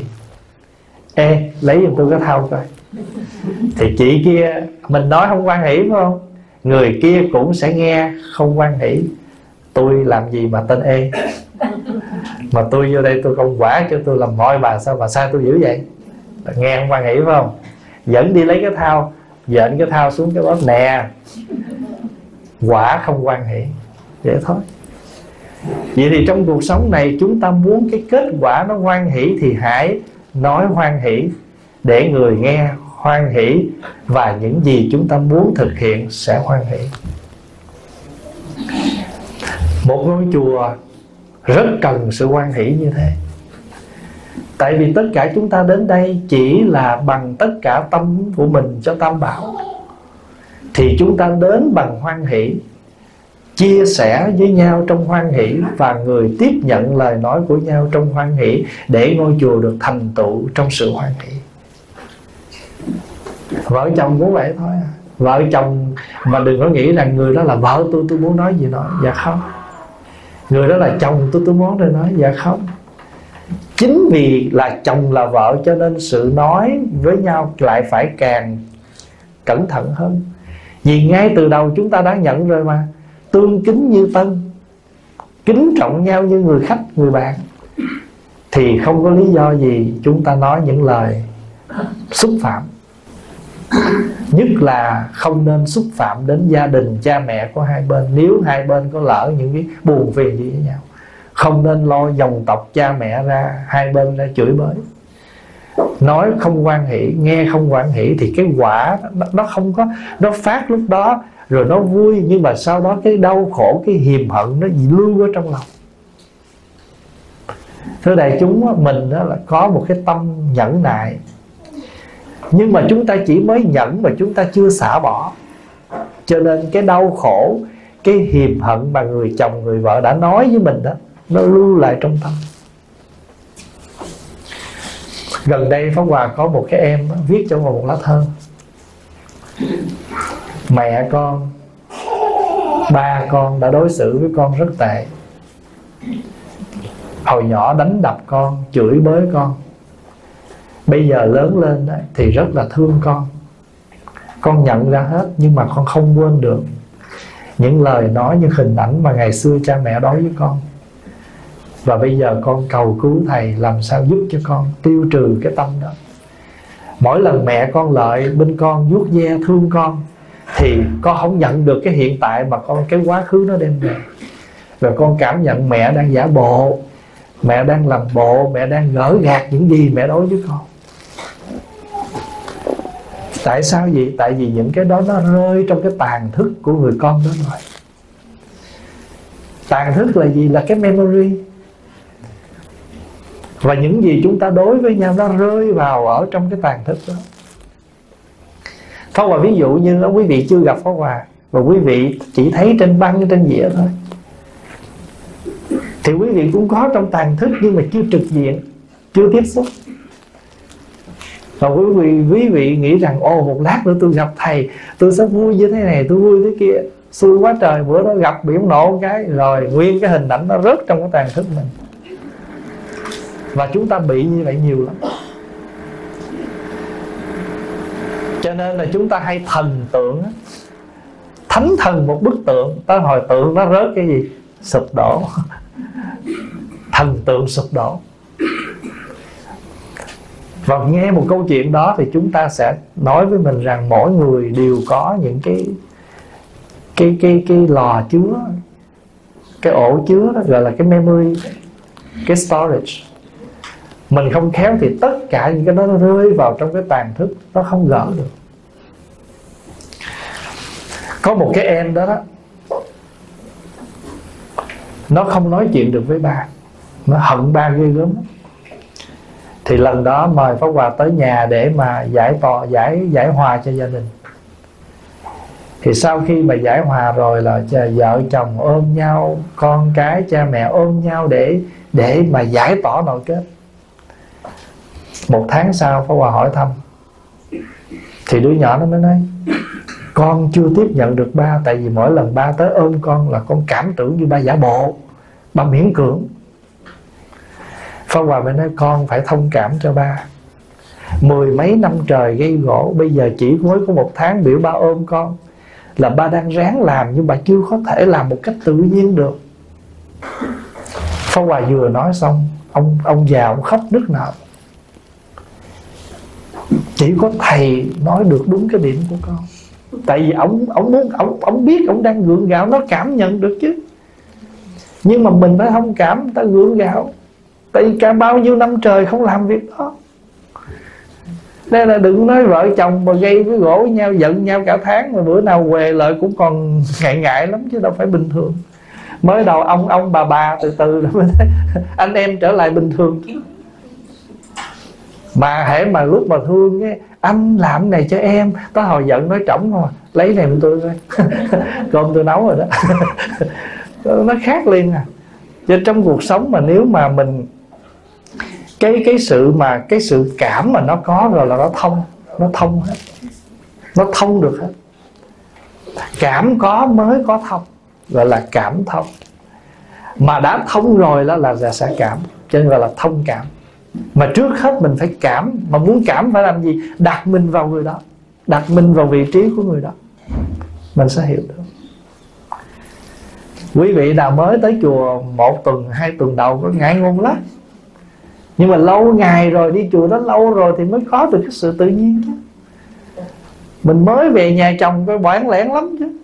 Ê, lấy giùm tôi cái thau coi. Thì chị kia mình nói không hoan hỷ phải không? người kia cũng sẽ nghe không hoan hỷ. Tôi làm gì mà tên Ê, mà tôi vô đây tôi công quả cho tôi làm mọi bà, sao bà sai tôi dữ vậy? Nghe không hoan hỷ phải không? Dẫn đi lấy cái thao, dện cái thao xuống cái bóp nè, quả không hoan hỷ. Vậy thôi. Vậy thì trong cuộc sống này chúng ta muốn cái kết quả nó hoan hỷ thì hãy nói hoan hỷ để người nghe hoan hỷ, và những gì chúng ta muốn thực hiện sẽ hoan hỷ. Một ngôi chùa rất cần sự hoan hỷ như thế. Tại vì tất cả chúng ta đến đây chỉ là bằng tất cả tâm của mình cho Tam Bảo, thì chúng ta đến bằng hoan hỷ, chia sẻ với nhau trong hoan hỷ, và người tiếp nhận lời nói của nhau trong hoan hỷ, để ngôi chùa được thành tựu trong sự hoan hỷ. Vợ chồng cũng vậy thôi. Vợ chồng mà đừng có nghĩ rằng người đó là vợ tôi muốn nói gì nói. Dạ không. Người đó là chồng tôi muốn nói. Dạ không. Chính vì là chồng là vợ cho nên sự nói với nhau lại phải càng cẩn thận hơn. Vì ngay từ đầu chúng ta đã nhận rồi mà, tương kính như tân, kính trọng nhau như người khách, người bạn, thì không có lý do gì chúng ta nói những lời xúc phạm. Nhất là không nên xúc phạm đến gia đình, cha mẹ của hai bên. Nếu hai bên có lỡ những cái buồn phiền gì với nhau, không nên lo dòng tộc cha mẹ ra, hai bên ra chửi bới. Nói không hoan hỷ, nghe không hoan hỷ, thì cái quả nó không có, nó phát lúc đó rồi nó vui, nhưng mà sau đó cái đau khổ, cái hiềm hận nó lưu ở trong lòng. Thưa đại chúng, mình đó là có một cái tâm nhẫn nại, nhưng mà chúng ta chỉ mới nhẫn mà chúng ta chưa xả bỏ. Cho nên cái đau khổ, cái hiềm hận mà người chồng người vợ đã nói với mình đó, nó lưu lại trong tâm. Gần đây Pháp Hòa có một cái em đó, viết cho một lá thơ. Mẹ con, ba con đã đối xử với con rất tệ. Hồi nhỏ đánh đập con, chửi bới con. Bây giờ lớn lên đó, thì rất là thương con. Con nhận ra hết, nhưng mà con không quên được những lời nói, những hình ảnh mà ngày xưa cha mẹ đối với con. Và bây giờ con cầu cứu thầy làm sao giúp cho con tiêu trừ cái tâm đó. Mỗi lần mẹ con lợi bên con, vuốt ve thương con, thì con không nhận được cái hiện tại mà cái quá khứ nó đem về. Rồi con cảm nhận mẹ đang giả bộ, mẹ đang làm bộ, mẹ đang gỡ gạt những gì mẹ đối với con. Tại sao vậy? Tại vì những cái đó nó rơi trong cái tàn thức của người con đó rồi. Tàn thức là gì? Là cái memory. Và những gì chúng ta đối với nhau nó rơi vào ở trong cái tàn thức đó. Pháp Hòa ví dụ như đó, quý vị chưa gặp Pháp Hòa, và quý vị chỉ thấy trên băng, trên dĩa thôi, thì quý vị cũng có trong tàn thức, nhưng mà chưa trực diện, chưa tiếp xúc. Và quý vị nghĩ rằng một lát nữa tôi gặp thầy, tôi sẽ vui như thế này, tôi vui thế kia. Xui quá trời, bữa đó gặp biển nổ một cái, rồi nguyên cái hình ảnh nó rớt trong cái tàn thức mình. Và chúng ta bị như vậy nhiều lắm. Cho nên là chúng ta hay thần tượng, thánh thần một bức tượng, tới hồi tượng nó rớt cái gì? Sụp đổ. Thần tượng sụp đổ. Và nghe một câu chuyện đó thì chúng ta sẽ nói với mình rằng mỗi người đều có những cái lò chứa, cái ổ chứa đó gọi là cái memory, cái storage. Mình không khéo thì tất cả những cái đó nó rơi vào trong cái tàn thức, nó không gỡ được. Có một cái em đó, nó không nói chuyện được với ba, nó hận ba ghê gớm. Thì lần đó mời Pháp Hòa tới nhà để mà giải hòa cho gia đình. Thì sau khi mà giải hòa rồi là vợ chồng ôm nhau, con cái cha mẹ ôm nhau để mà giải tỏa nội kết. Một tháng sau Pháp Hòa hỏi thăm, thì đứa nhỏ nó mới nói: con chưa tiếp nhận được ba, tại vì mỗi lần ba tới ôm con là con cảm tưởng như ba giả bộ, ba miễn cưỡng. Pháp Hòa mới nói: con phải thông cảm cho ba. 10 mấy năm trời gây gỗ, bây giờ chỉ mới có 1 tháng biểu ba ôm con, là ba đang ráng làm, nhưng bà chưa có thể làm một cách tự nhiên được. Pháp Hòa vừa nói xong, ông già ông khóc nức nở. Chỉ có thầy nói được đúng cái điểm của con. Tại vì ông biết ông đang gượng gạo, nó cảm nhận được chứ. Nhưng mà mình phải thông cảm, ta gượng gạo. Tại vì cả bao nhiêu năm trời không làm việc đó. Nên là đừng nói vợ chồng mà gây với gỗ với nhau, giận nhau cả tháng, mà bữa nào què lại cũng còn ngại lắm, chứ đâu phải bình thường. Mới đầu ông bà từ từ là mới thấy anh em trở lại bình thường. Mà hễ mà lúc mà thương cái anh làm này cho em, tới hồi giận nói trỏng rồi, lấy này tôi coi cơm tôi nấu rồi đó. Nó khác liền à. Cho trong cuộc sống mà nếu mà mình cái sự cảm mà nó có rồi là nó thông hết, nó thông được hết. Cảm có mới có thông, gọi là cảm thông. Mà đã thông rồi đó là sẽ cảm, cho nên gọi là thông cảm. Mà trước hết mình phải cảm. Mà muốn cảm phải làm gì? Đặt mình vào người đó, đặt mình vào vị trí của người đó, mình sẽ hiểu được. Quý vị nào mới tới chùa 1 tuần 2 tuần đầu có ngại ngùng lắm, nhưng mà lâu ngày rồi, đi chùa đó lâu rồi thì mới có được cái sự tự nhiên chứ. Mình mới về nhà chồng coi bản lẻn lắm chứ.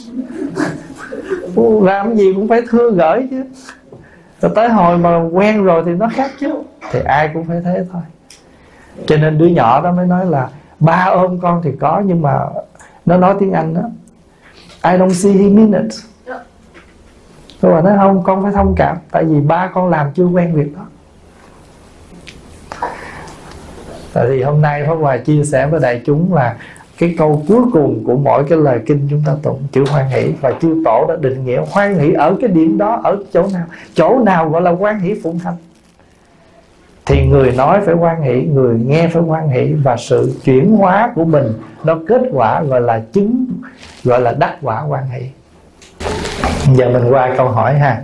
Làm gì cũng phải thưa gửi chứ. Rồi tới hồi mà quen rồi thì nó khác chứ. Thì ai cũng phải thế thôi. Cho nên đứa nhỏ đó mới nói là ba ôm con thì có, nhưng mà nó nói tiếng Anh đó, I don't see him in it. Tôi bảo nói không, con phải thông cảm. Tại vì ba con làm chưa quen việc đó. Tại vì hôm nay Pháp Hòa chia sẻ với đại chúng là cái câu cuối cùng của mỗi cái lời kinh chúng ta tụng chữ hoan hỷ. Và chư tổ đã định nghĩa hoan hỷ ở cái điểm đó, ở chỗ nào. Chỗ nào gọi là hoan hỷ phụng hành, thì người nói phải hoan hỷ, người nghe phải hoan hỷ. Và sự chuyển hóa của mình nó kết quả gọi là chứng, gọi là đắc quả hoan hỷ. Giờ mình qua câu hỏi ha.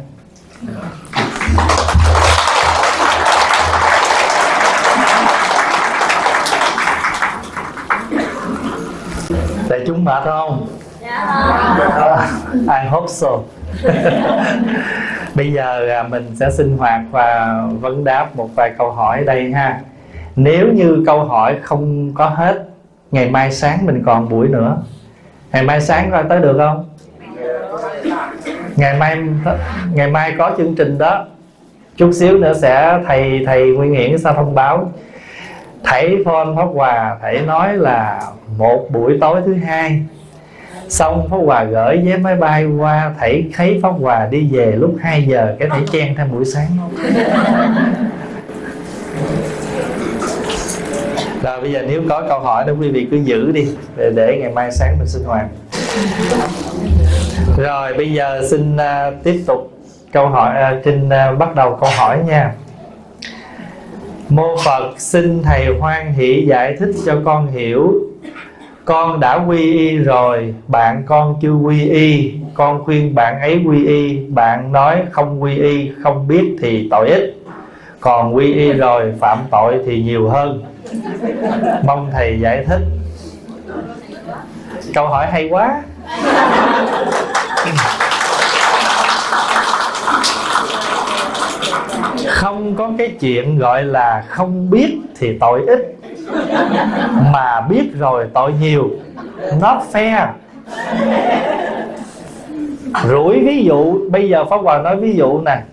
Đại chúng mệt không? I hope so. Bây giờ mình sẽ sinh hoạt và vấn đáp một vài câu hỏi đây ha. Nếu như câu hỏi không có hết, ngày mai sáng mình còn buổi nữa. Ngày mai sáng coi tới được không? Ngày mai có chương trình đó. Chút xíu nữa sẽ thầy Nguyên Hiển sẽ thông báo. Thầy phone Pháp Hòa, thầy nói là một buổi tối thứ hai. Xong Pháp Hòa gửi vé máy bay qua, thầy thấy Pháp Hòa đi về lúc 2 giờ, cái thầy chen thêm buổi sáng. Rồi bây giờ nếu có câu hỏi đó quý vị cứ giữ đi, để ngày mai sáng mình sinh hoạt. Rồi bây giờ xin tiếp tục câu hỏi, xin bắt đầu câu hỏi nha. Mô Phật, xin thầy hoan hỷ giải thích cho con hiểu. Con đã quy y rồi, bạn con chưa quy y. Con khuyên bạn ấy quy y, bạn nói không quy y, không biết thì tội ít. Còn quy y rồi phạm tội thì nhiều hơn. Mong thầy giải thích. Câu hỏi hay quá. Không có cái chuyện gọi là không biết thì tội ít, mà biết rồi tội nhiều. Not fair. Rủi ví dụ. Bây giờ Pháp Hòa nói ví dụ nè.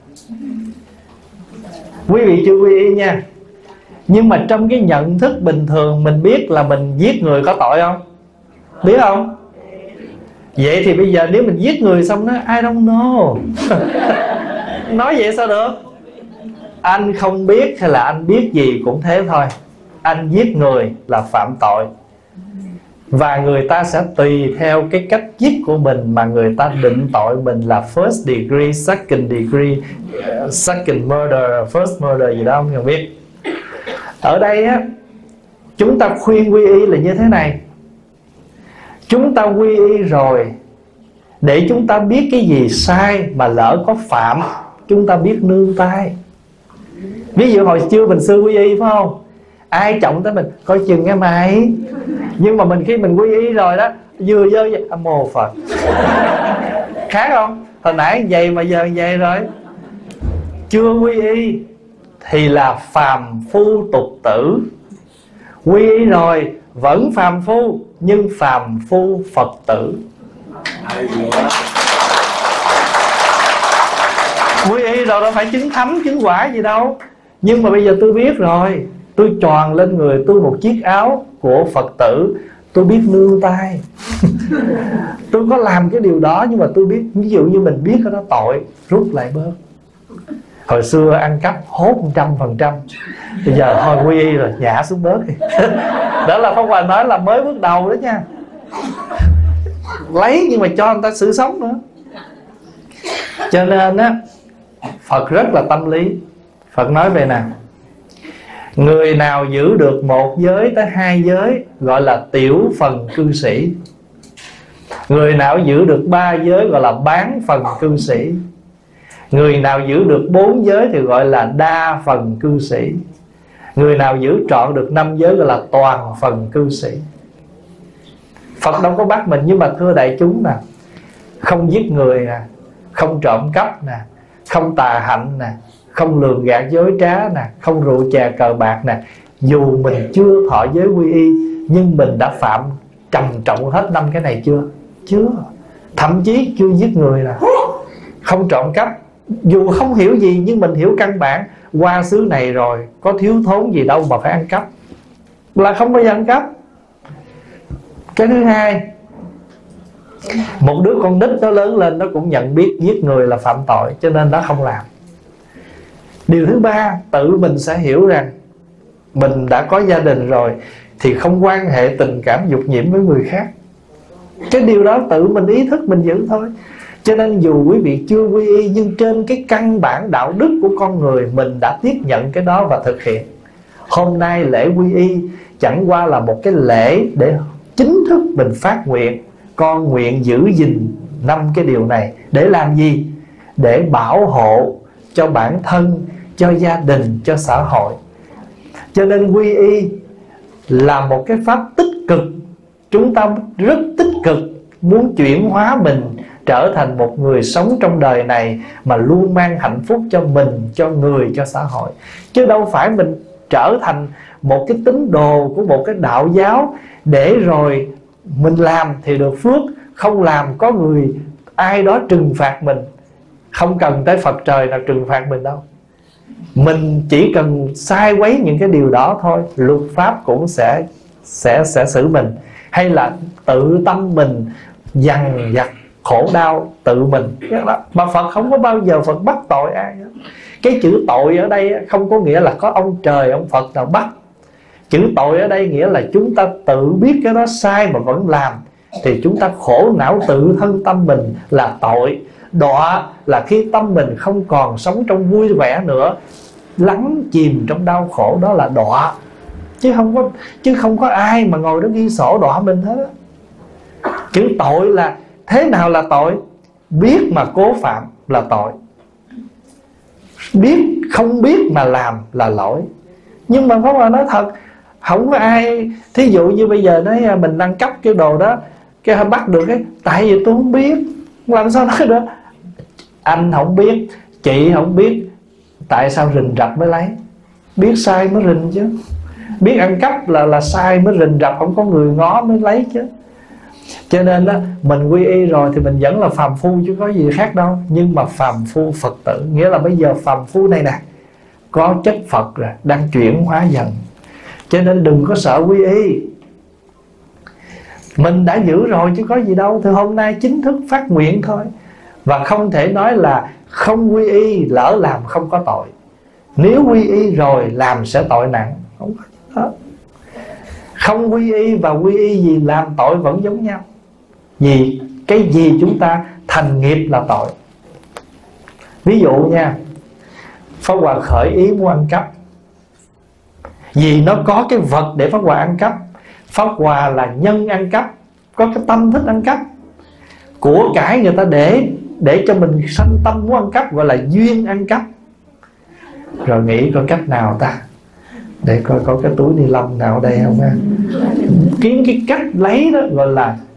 Quý vị chưa quy y nha, nhưng mà trong cái nhận thức bình thường mình biết là mình giết người có tội không? Biết không? Vậy thì bây giờ nếu mình giết người xong nói I don't know. Nói vậy sao được? Anh không biết hay là anh biết gì cũng thế thôi. Anh giết người là phạm tội. Và người ta sẽ tùy theo cái cách giết của mình mà người ta định tội mình là first degree, second degree, second murder, first murder gì đó không cần biết. Ở đây á, chúng ta khuyên quy y là như thế này. Chúng ta quy y rồi để chúng ta biết cái gì sai, mà lỡ có phạm chúng ta biết nương tay. Ví dụ hồi xưa mình xưa quy y phải không? Ai trọng tới mình coi chừng nghe mày. Nhưng mà khi mình quy y rồi đó, vừa dơ vậy Nam Mô Phật. Khác không? Hồi nãy vậy mà giờ vậy rồi. Chưa quy y thì là phàm phu tục tử. Quy y rồi vẫn phàm phu, nhưng phàm phu Phật tử. Quy y rồi đâu phải chứng thánh chứng quả gì đâu. Nhưng mà bây giờ tôi biết rồi, tôi choàng lên người tôi một chiếc áo của Phật tử, tôi biết nương tay. Tôi có làm cái điều đó, nhưng mà tôi biết, ví dụ như mình biết cái đó tội, rút lại bớt. Hồi xưa ăn cắp hốt 100%, bây giờ thôi quy y rồi nhả xuống bớt. Đó là Pháp Hòa nói là mới bước đầu đó nha. Lấy nhưng mà cho người ta sự sống nữa. Cho nên á, Phật rất là tâm lý. Phật nói về nào, người nào giữ được một giới tới hai giới gọi là tiểu phần cư sĩ. Người nào giữ được ba giới gọi là bán phần cư sĩ. Người nào giữ được bốn giới thì gọi là đa phần cư sĩ. Người nào giữ trọn được 5 giới gọi là toàn phần cư sĩ. Phật đâu có bắt mình, nhưng mà thưa đại chúng nè, không giết người nè, không trộm cắp nè, không tà hạnh nè, không lường gạt dối trá nè, không rượu chè cờ bạc nè. Dù mình chưa thọ giới quy y, nhưng mình đã phạm trầm trọng hết 5 cái này chưa? Chưa. Thậm chí chưa giết người nè, không trộm cắp. Dù không hiểu gì nhưng mình hiểu căn bản, qua xứ này rồi có thiếu thốn gì đâu mà phải ăn cắp, là không bao giờ ăn cắp. Cái thứ hai, một đứa con nít nó lớn lên nó cũng nhận biết giết người là phạm tội, cho nên nó không làm. Điều thứ ba, tự mình sẽ hiểu rằng mình đã có gia đình rồi thì không quan hệ tình cảm dục nhiễm với người khác. Cái điều đó tự mình ý thức mình giữ thôi. Cho nên dù quý vị chưa quy y, nhưng trên cái căn bản đạo đức của con người mình đã tiếp nhận cái đó và thực hiện. Hôm nay lễ quy y chẳng qua là một cái lễ để chính thức mình phát nguyện, con nguyện giữ gìn 5 cái điều này. Để làm gì? Để bảo hộ cho bản thân, cho gia đình, cho xã hội. Cho nên quy y là một cái pháp tích cực. Chúng ta rất tích cực muốn chuyển hóa mình trở thành một người sống trong đời này mà luôn mang hạnh phúc cho mình, cho người, cho xã hội. Chứ đâu phải mình trở thành một cái tín đồ của một cái đạo giáo để rồi mình làm thì được phước, không làm có người ai đó trừng phạt mình. Không cần tới Phật trời nào trừng phạt mình đâu. Mình chỉ cần sai quấy những cái điều đó thôi, luật pháp cũng sẽ xử mình. Hay là tự tâm mình dằn vặt khổ đau tự mình. Mà Phật không có bao giờ Phật bắt tội ai. Cái chữ tội ở đây không có nghĩa là có ông trời, ông Phật nào bắt. Chữ tội ở đây nghĩa là chúng ta tự biết cái đó sai mà vẫn làm, thì chúng ta khổ não tự thân tâm mình là tội. Đọa là khi tâm mình không còn sống trong vui vẻ nữa, lắng chìm trong đau khổ, đó là đọa. Chứ không có ai mà ngồi đó ghi sổ đọa mình hết. Chữ tội là thế nào là tội? Biết mà cố phạm là tội, biết không biết mà làm là lỗi. Nhưng mà Pháp Hòa nói thật, không có ai. Thí dụ như bây giờ nói mình ăn cắp cái đồ đó, cái bắt được cái tại vì tôi không biết. Làm sao nói được? Anh không biết, chị không biết, tại sao rình rập mới lấy? Biết sai mới rình chứ. Biết ăn cắp là sai mới rình rập, không có người ngó mới lấy chứ. Cho nên đó, mình quy y rồi thì mình vẫn là phàm phu chứ có gì khác đâu. Nhưng mà phàm phu Phật tử, nghĩa là bây giờ phàm phu này nè có chất Phật rồi, đang chuyển hóa dần. Cho nên đừng có sợ quy y. Mình đã giữ rồi chứ có gì đâu. Thì hôm nay chính thức phát nguyện thôi. Và không thể nói là không quy y lỡ làm không có tội. Nếu quy y rồi làm sẽ tội nặng. Không có đó. Không quy y và quy y gì làm tội vẫn giống nhau. Vì cái gì chúng ta thành nghiệp là tội. Ví dụ nha, Pháp Hòa khởi ý muốn ăn cắp, vì nó có cái vật để Pháp Hòa ăn cắp. Pháp Hòa là nhân ăn cắp, có cái tâm thích ăn cắp. Của cải người ta để cho mình sanh tâm muốn ăn cắp, gọi là duyên ăn cắp. Rồi nghĩ có cách nào ta, để coi có cái túi ni lông nào ở đây không ha. Kiếm cái cách lấy đó gọi là cách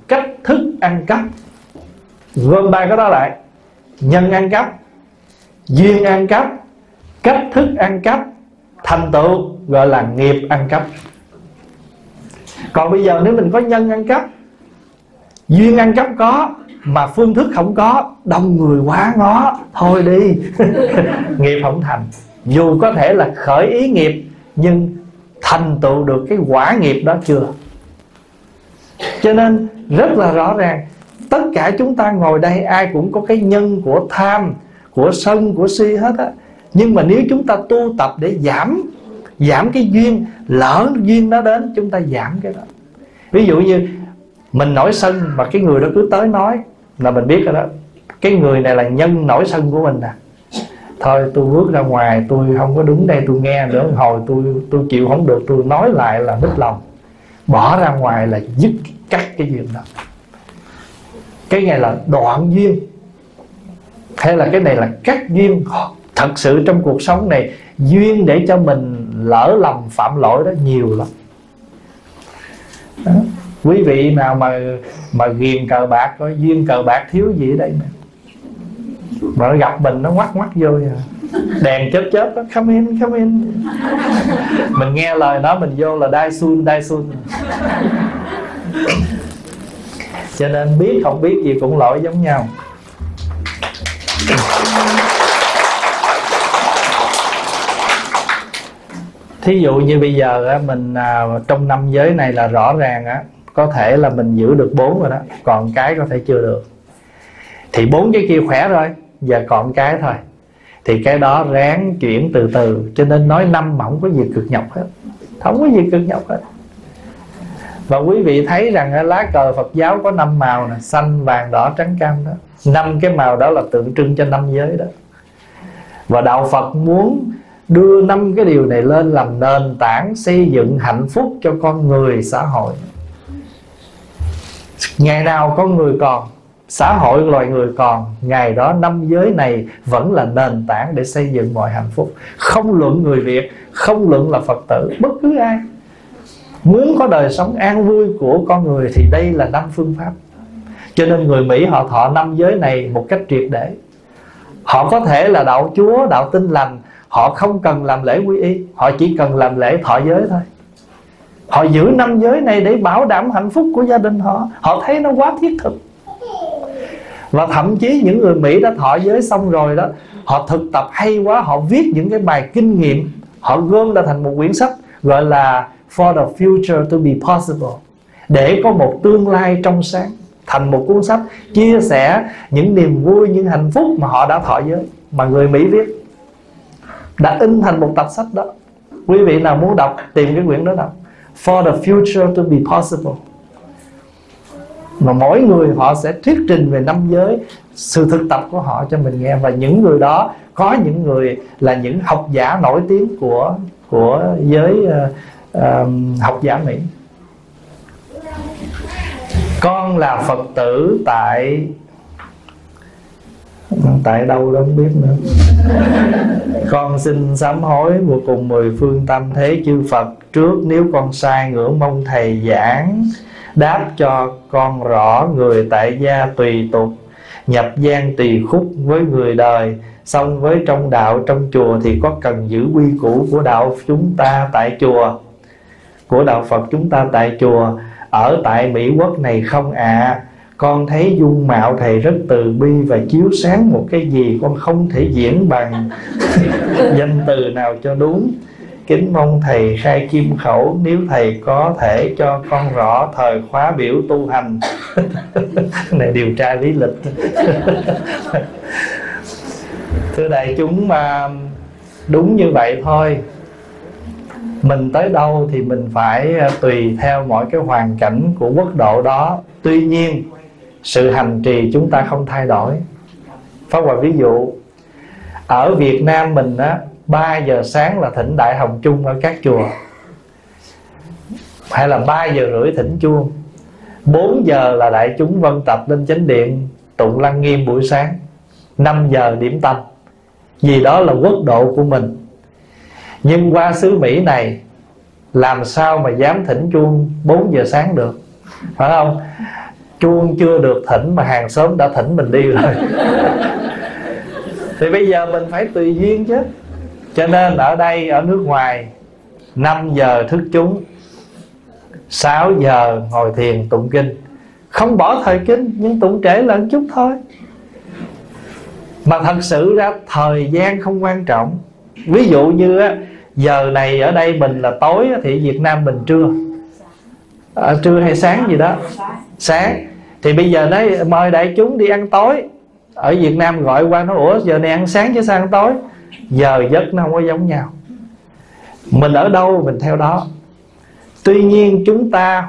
thức ăn cắp. Gom ba cái đó lại: nhân ăn cắp, duyên ăn cắp, cách thức ăn cắp, thành tựu gọi là nghiệp ăn cắp. Còn bây giờ nếu mình có nhân ăn cắp, duyên ăn cắp có, mà phương thức không có, đông người quá ngó, thôi đi. Nghiệp không thành. Dù có thể là khởi ý nghiệp, nhưng thành tựu được cái quả nghiệp đó chưa. Cho nên rất là rõ ràng, tất cả chúng ta ngồi đây ai cũng có cái nhân của tham, của sân, của si hết á. Nhưng mà nếu chúng ta tu tập để giảm cái duyên, lỡ duyên nó đến, chúng ta giảm cái đó. Ví dụ như mình nổi sân mà cái người đó cứ tới nói, là mình biết rồi đó, cái người này là nhân nổi sân của mình nè. Thôi tôi bước ra ngoài, tôi không có đứng đây tôi nghe nữa, hồi tôi chịu không được, tôi nói lại là mất lòng. Bỏ ra ngoài là dứt, cắt cái duyên đó. Cái này là đoạn duyên, hay là cái này là cắt duyên. Thật sự trong cuộc sống này, duyên để cho mình lỡ lầm phạm lỗi đó nhiều lắm đó. Quý vị nào mà ghiền cờ bạc, có duyên cờ bạc thiếu gì ở đây nè, mà nó gặp mình nó ngoắt vô à. Đèn chớp đó, come in. Mình nghe lời nó, mình vô là dai sun. Cho nên biết không biết gì cũng lỗi giống nhau. Thí dụ như bây giờ mình trong năm giới này là rõ ràng có thể là mình giữ được 4 rồi đó, còn cái có thể chưa được. Thì 4 cái kia khỏe rồi, giờ còn cái thôi. Thì cái đó ráng chuyển từ từ. Cho nên nói năm mà không có gì cực nhọc hết, không có gì cực nhọc hết. Và quý vị thấy rằng lá cờ Phật giáo có 5 màu nè: xanh, vàng, đỏ, trắng, cam đó. 5 cái màu đó là tượng trưng cho 5 giới đó. Và Đạo Phật muốn đưa 5 cái điều này lên làm nền tảng xây dựng hạnh phúc cho con người, xã hội. Ngày nào con người còn, xã hội loài người còn, ngày đó 5 giới này vẫn là nền tảng để xây dựng mọi hạnh phúc. Không luận người Việt, không luận là Phật tử, bất cứ ai muốn có đời sống an vui của con người thì đây là 5 phương pháp. Cho nên người Mỹ họ thọ 5 giới này một cách triệt để. Họ có thể là đạo Chúa, đạo Tin Lành, họ không cần làm lễ quy y, họ chỉ cần làm lễ thọ giới thôi. Họ giữ 5 giới này để bảo đảm hạnh phúc của gia đình họ. Họ thấy nó quá thiết thực. Và thậm chí những người Mỹ đã thọ giới xong rồi đó, họ thực tập hay quá, họ viết những cái bài kinh nghiệm, họ gom ra thành một quyển sách gọi là For the Future to be Possible, để có một tương lai trong sáng, thành một cuốn sách chia sẻ những niềm vui, những hạnh phúc mà họ đã thọ giới, mà người Mỹ viết, đã in thành một tập sách đó. Quý vị nào muốn đọc, tìm cái quyển đó đọc, For the Future to be Possible. Mà mỗi người họ sẽ thuyết trình về 5 giới, sự thực tập của họ cho mình nghe. Và những người đó, có những người là những học giả nổi tiếng của giới học giả Mỹ. Con là Phật tử tại đâu đó không biết nữa. Con xin sám hối vô cùng 10 phương tam thế chư Phật. Trước nếu con sai, ngưỡng mong thầy giảng đáp cho con rõ. Người tại gia tùy tục, nhập gian tùy khúc với người đời. Xong với trong đạo, trong chùa thì có cần giữ quy củ của đạo chúng ta tại chùa, của đạo Phật chúng ta tại chùa ở tại Mỹ Quốc này không ạ? Con thấy dung mạo thầy rất từ bi và chiếu sáng một cái gì con không thể diễn bằng danh từ nào cho đúng. Kính mong thầy khai kim khẩu, nếu thầy có thể cho con rõ thời khóa biểu tu hành. Này điều tra lý lịch. Thưa đại chúng, mà đúng như vậy thôi. Mình tới đâu thì mình phải tùy theo mọi cái hoàn cảnh của quốc độ đó. Tuy nhiên sự hành trì chúng ta không thay đổi. Pháp Hòa ví dụ, ở Việt Nam mình á, 3 giờ sáng là thỉnh Đại Hồng Chung ở các chùa, hay là 3 giờ rưỡi thỉnh chuông, 4 giờ là đại chúng vân tập lên chánh điện tụng lăng nghiêm buổi sáng, 5 giờ điểm tâm. Vì đó là quốc độ của mình. Nhưng qua xứ Mỹ này làm sao mà dám thỉnh chuông 4 giờ sáng được, phải không? chuông chưa được thỉnh mà hàng xóm đã thỉnh mình đi rồi. Thì bây giờ mình phải tùy duyên chứ. Cho nên ở đây, ở nước ngoài, 5 giờ thức chúng, 6 giờ ngồi thiền tụng kinh. Không bỏ thời kinh, nhưng tụng trễ là một chút thôi. Mà thật sự ra thời gian không quan trọng. Ví dụ như á, giờ này ở đây mình là tối, thì Việt Nam mình trưa. Trưa hay sáng gì đó. Sáng. Thì bây giờ nói mời đại chúng đi ăn tối. Ở Việt Nam gọi qua nói ủa giờ này ăn sáng chứ sao ăn tối. Giờ giấc nó không có giống nhau. Mình ở đâu mình theo đó. Tuy nhiên chúng ta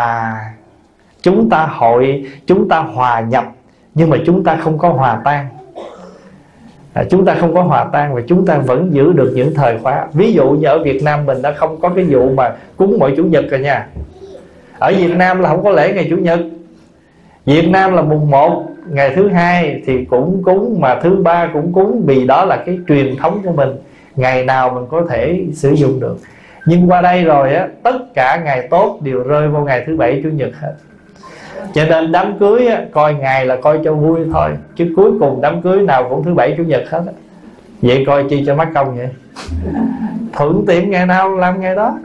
hòa nhập, nhưng mà chúng ta không có hòa tan. Chúng ta không có hòa tan và chúng ta vẫn giữ được những thời khóa. Ví dụ như ở Việt Nam mình đã không có cái vụ mà cúng mỗi Chủ nhật rồi nha. Ở Việt Nam là không có lễ ngày Chủ nhật. Việt Nam là mùng 1, ngày thứ 2 thì cũng cúng, mà thứ 3 cũng cúng, vì đó là cái truyền thống của mình. Ngày nào mình có thể sử dụng được. Nhưng qua đây rồi á, tất cả ngày tốt đều rơi vào ngày thứ 7 Chủ nhật hết. Cho nên đám cưới á, coi ngày là coi cho vui thôi, chứ cuối cùng đám cưới nào cũng thứ 7 Chủ nhật hết á. Vậy coi chi cho mắc công vậy. Thuận tiện ngày nào làm ngày đó.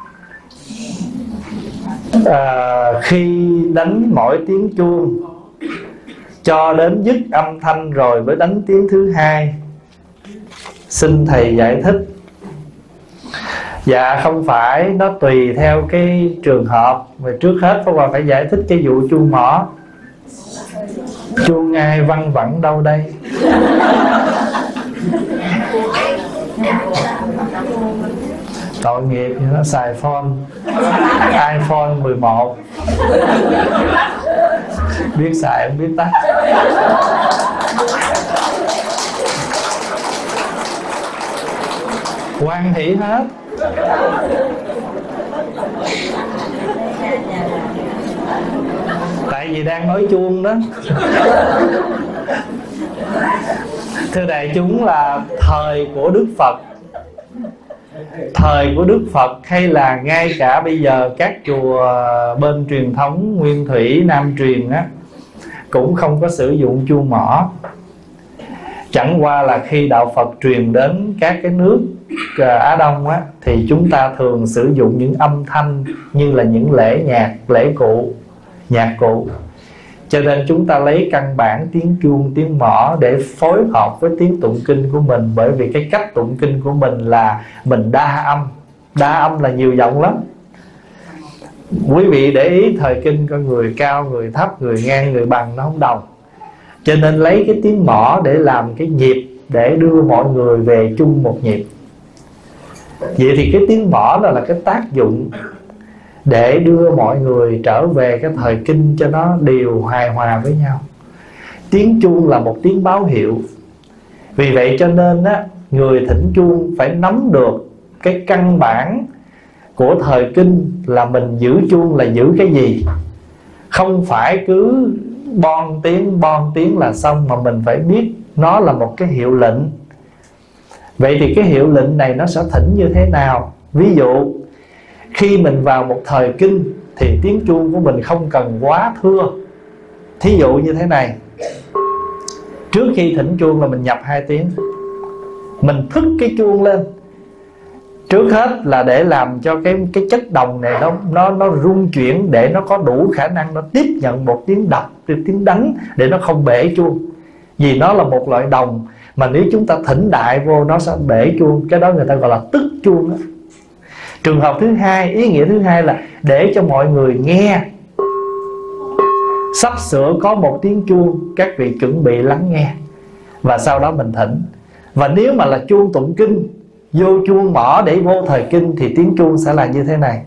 Khi đánh mỗi tiếng chuông cho đến dứt âm thanh rồi mới đánh tiếng thứ 2, xin thầy giải thích. Dạ không phải, nó tùy theo cái trường hợp. Mà trước hết Pháp Hòa phải giải thích cái vụ chuông mỏ. Chuông ai văng vẳng đâu đây? Tội nghiệp thì nó xài phone iPhone 11. Biết xài không biết tắt. Hoan hỷ hết. Tại vì đang nói chuông đó. Thưa đại chúng, là thời của Đức Phật, thời của Đức Phật, hay là ngay cả bây giờ các chùa bên truyền thống Nguyên Thủy Nam truyền á, cũng không có sử dụng chuông mỏ. Chẳng qua là khi đạo Phật truyền đến các cái nước Á Đông á, thì chúng ta thường sử dụng những âm thanh như là những lễ nhạc, lễ cụ, nhạc cụ. Cho nên chúng ta lấy căn bản tiếng chuông, tiếng mõ để phối hợp với tiếng tụng kinh của mình. Bởi vì cái cách tụng kinh của mình là mình đa âm. Đa âm là nhiều giọng lắm. Quý vị để ý thời kinh có người cao, người thấp, người ngang, người bằng, nó không đồng. Cho nên lấy cái tiếng mõ để làm cái nhịp, để đưa mọi người về chung một nhịp. Vậy thì cái tiếng mõ đó là cái tác dụng để đưa mọi người trở về cái thời kinh cho nó đều hài hòa với nhau. Tiếng chuông là một tiếng báo hiệu. Vì vậy cho nên á, người thỉnh chuông phải nắm được cái căn bản của thời kinh là mình giữ chuông là giữ cái gì. Không phải cứ bon tiếng là xong, mà mình phải biết nó là một cái hiệu lệnh. Vậy thì cái hiệu lệnh này nó sẽ thỉnh như thế nào? Ví dụ khi mình vào một thời kinh thì tiếng chuông của mình không cần quá thưa. Thí dụ như thế này, trước khi thỉnh chuông là mình nhập 2 tiếng. Mình thức cái chuông lên. Trước hết là để làm cho cái chất đồng này nó rung chuyển, để nó có đủ khả năng nó tiếp nhận một tiếng đập, tiếng đánh, để nó không bể chuông. Vì nó là một loại đồng mà nếu chúng ta thỉnh đại vô nó sẽ bể chuông. Cái đó người ta gọi là tức chuông đó. Trường hợp thứ hai, ý nghĩa thứ hai là để cho mọi người nghe. Sắp sửa có một tiếng chuông, các vị chuẩn bị lắng nghe, và sau đó mình thỉnh. Và nếu mà là chuông tụng kinh, vô chuông mỏ để vô thời kinh, thì tiếng chuông sẽ là như thế này.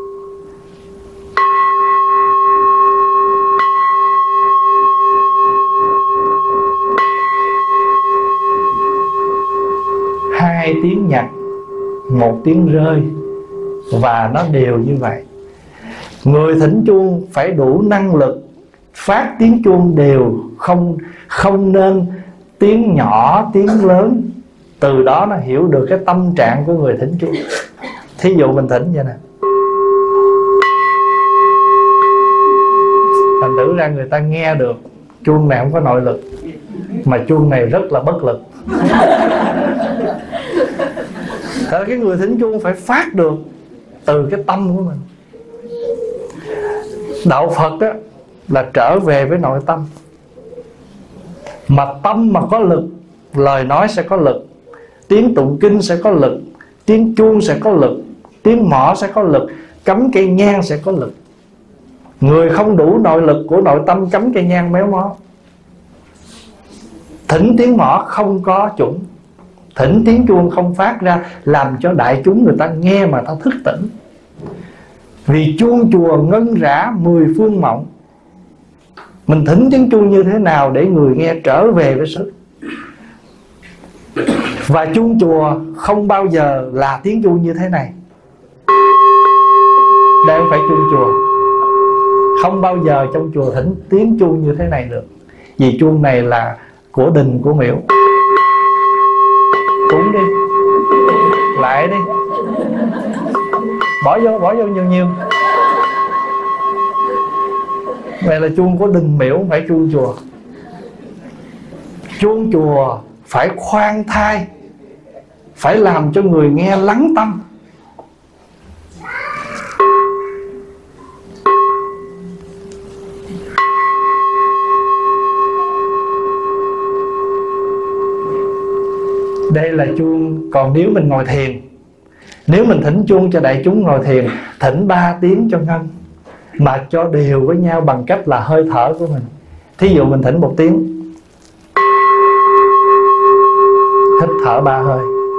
Hai tiếng nhặt, một tiếng rơi, và nó đều như vậy. Người thỉnh chuông phải đủ năng lực phát tiếng chuông đều, không nên tiếng nhỏ, tiếng lớn. Từ đó nó hiểu được cái tâm trạng của người thỉnh chuông. Thí dụ mình thỉnh vậy nè, Thành thử ra người ta nghe được chuông này không có nội lực, mà chuông này rất là bất lực. Thật cái người thỉnh chuông phải phát được từ cái tâm của mình. Đạo Phật á, là trở về với nội tâm. Mà tâm mà có lực, lời nói sẽ có lực, tiếng tụng kinh sẽ có lực, tiếng chuông sẽ có lực, tiếng mõ sẽ có lực, cắm cây nhang sẽ có lực. Người không đủ nội lực của nội tâm cắm cây nhang méo mó. Thỉnh tiếng mõ không có chuẩn, thỉnh tiếng chuông không phát ra, làm cho đại chúng người ta nghe mà ta thức tỉnh. Vì chuông chùa ngân rã 10 phương mộng. Mình thỉnh tiếng chuông như thế nào để người nghe trở về với sự. Và chuông chùa không bao giờ là tiếng chuông như thế này. Đây không phải chuông chùa. Không bao giờ trong chùa thỉnh tiếng chuông như thế này được. Vì chuông này là của đình của miễu. Cúng đi, lại đi, bỏ vô nhiều nhiều. Vậy là chuông của đình miễu, không phải chuông chùa. Chuông chùa phải khoan thai, phải làm cho người nghe lắng tâm. Đây là chuông. Còn nếu mình ngồi thiền, nếu mình thỉnh chuông cho đại chúng ngồi thiền, thỉnh 3 tiếng cho ngân, mà cho đều với nhau bằng cách là hơi thở của mình. Thí dụ mình thỉnh 1 tiếng, hít thở 3 hơi,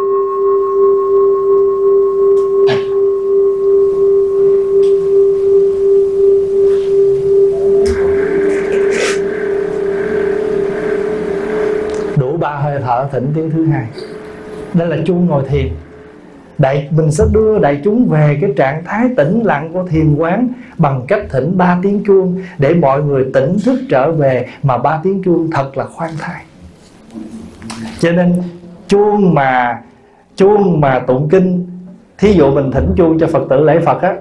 đủ 3 hơi thở thỉnh tiếng thứ 2. Đây là chuông ngồi thiền. Mình sẽ đưa đại chúng về cái trạng thái tĩnh lặng của thiền quán bằng cách thỉnh 3 tiếng chuông, để mọi người tỉnh thức trở về. Mà 3 tiếng chuông thật là khoan thai. Cho nên chuông mà tụng kinh, thí dụ mình thỉnh chuông cho Phật tử lễ Phật á,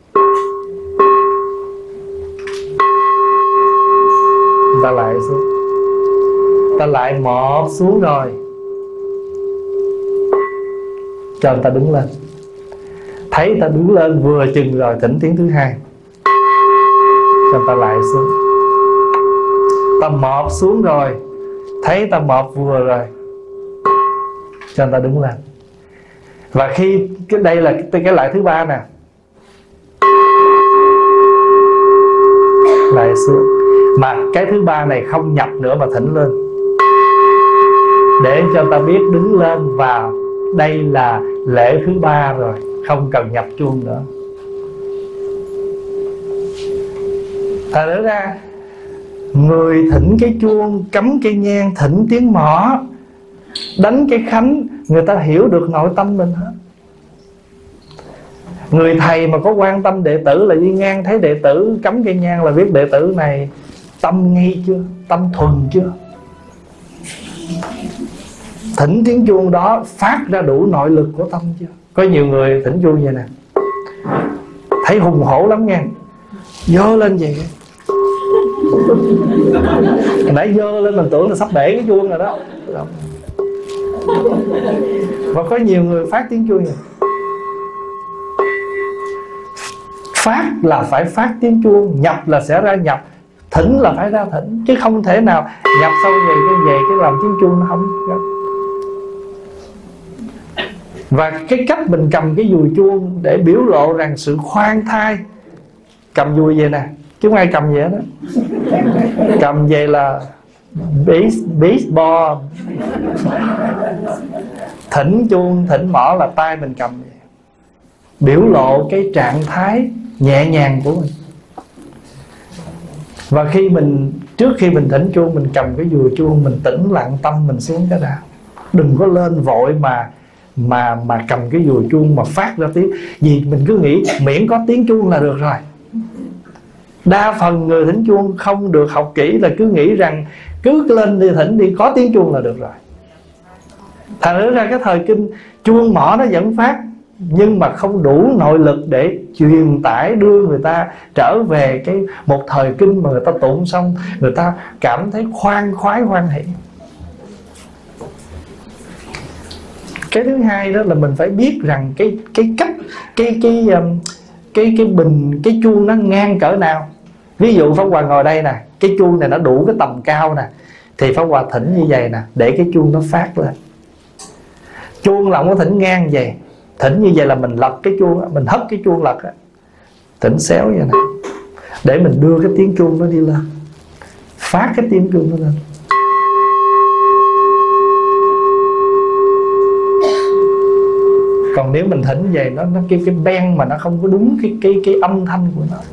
ta lại xuống, ta lại mọt xuống rồi cho người ta đứng lên. Thấy ta đứng lên vừa chừng rồi thỉnh tiếng thứ 2, cho người ta lại xuống. Ta mọt xuống rồi, thấy ta mọt vừa rồi, cho người ta đứng lên. Và khi đây là cái lại thứ 3 nè, lại xuống. Mà cái thứ 3 này không nhập nữa mà thỉnh lên, để cho ta biết đứng lên. Và đây là lễ thứ 3 rồi, không cần nhập chuông nữa. Thật ra người thỉnh cái chuông, cắm cái nhang, thỉnh tiếng mõ, đánh cái khánh, người ta hiểu được nội tâm mình hết. Người thầy mà có quan tâm đệ tử là đi ngang thấy đệ tử cắm cây nhang là biết đệ tử này tâm nghi chưa, tâm thuần chưa. Thỉnh tiếng chuông đó phát ra đủ nội lực của tâm chưa. Có nhiều người thỉnh chuông vậy nè, thấy hùng hổ lắm nha, dơ lên vậy. Hồi nãy dơ lên mình tưởng là sắp bể cái chuông rồi đó. Và có nhiều người phát tiếng chuông vậy. Phát là phải phát tiếng chuông, nhập là sẽ ra nhập, thỉnh là phải ra thỉnh, chứ không thể nào nhập xong về cái làm tiếng chuông nó không. Và cái cách mình cầm cái dùi chuông để biểu lộ rằng sự khoan thai. Cầm dùi về nè, chứ không ai cầm vậy đó. Cầm về là baseball. Thỉnh chuông, thỉnh mõ là tay mình cầm vậy. Biểu lộ cái trạng thái nhẹ nhàng của mình. Và trước khi mình thỉnh chuông, mình cầm cái dùi chuông, mình tĩnh lặng tâm mình xuống cái đã. Đừng có lên vội mà cầm cái dùi chuông mà phát ra tiếng. Vì mình cứ nghĩ miễn có tiếng chuông là được rồi. Đa phần người thỉnh chuông không được học kỹ là cứ nghĩ rằng cứ lên đi thỉnh đi, có tiếng chuông là được rồi. Thành ra cái thời kinh chuông mõ nó vẫn phát, nhưng mà không đủ nội lực để truyền tải đưa người ta trở về cái một thời kinh mà người ta tụng xong người ta cảm thấy khoan khoái hoan hỷ. Cái thứ hai đó là mình phải biết rằng cái cách cái bình, cái chuông nó ngang cỡ nào. Ví dụ Pháp Hòa ngồi đây nè, cái chuông này nó đủ cái tầm cao nè, thì Pháp Hòa thỉnh như vậy nè, để cái chuông nó phát lên. Chuông là không có thỉnh ngang vậy. Thỉnh như vậy là mình lật cái chuông, mình hất cái chuông lật á, thỉnh xéo vậy nè, để mình đưa cái tiếng chuông nó đi lên, phát cái tiếng chuông nó lên. Còn nếu mình thỉnh vậy nó cái beng mà nó không có đúng cái âm thanh của nó.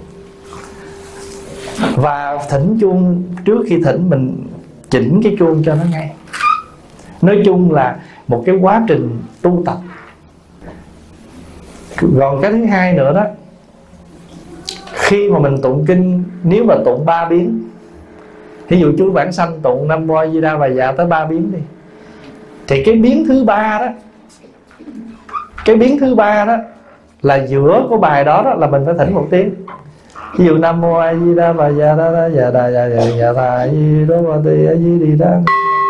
Và thỉnh chuông, trước khi thỉnh mình chỉnh cái chuông cho nó ngay. Nói chung là một cái quá trình tu tập. Còn cái thứ hai nữa đó, khi mà mình tụng kinh, nếu mà tụng 3 biến, ví dụ chú Vãng Sanh tụng Nam Mô A Di Đà Bà Dạ tới 3 biến đi, thì cái biến thứ 3 đó, cái biến thứ 3 đó là giữa của bài đó, đó là mình phải thỉnh một tiếng. Ví dụ Nam Mô A Di Đà Bà Dạ Đà Đà Dạ Đà Dạ Dạ Dạ Đà Di Đô Bà Tỳ A Di Đi Đà,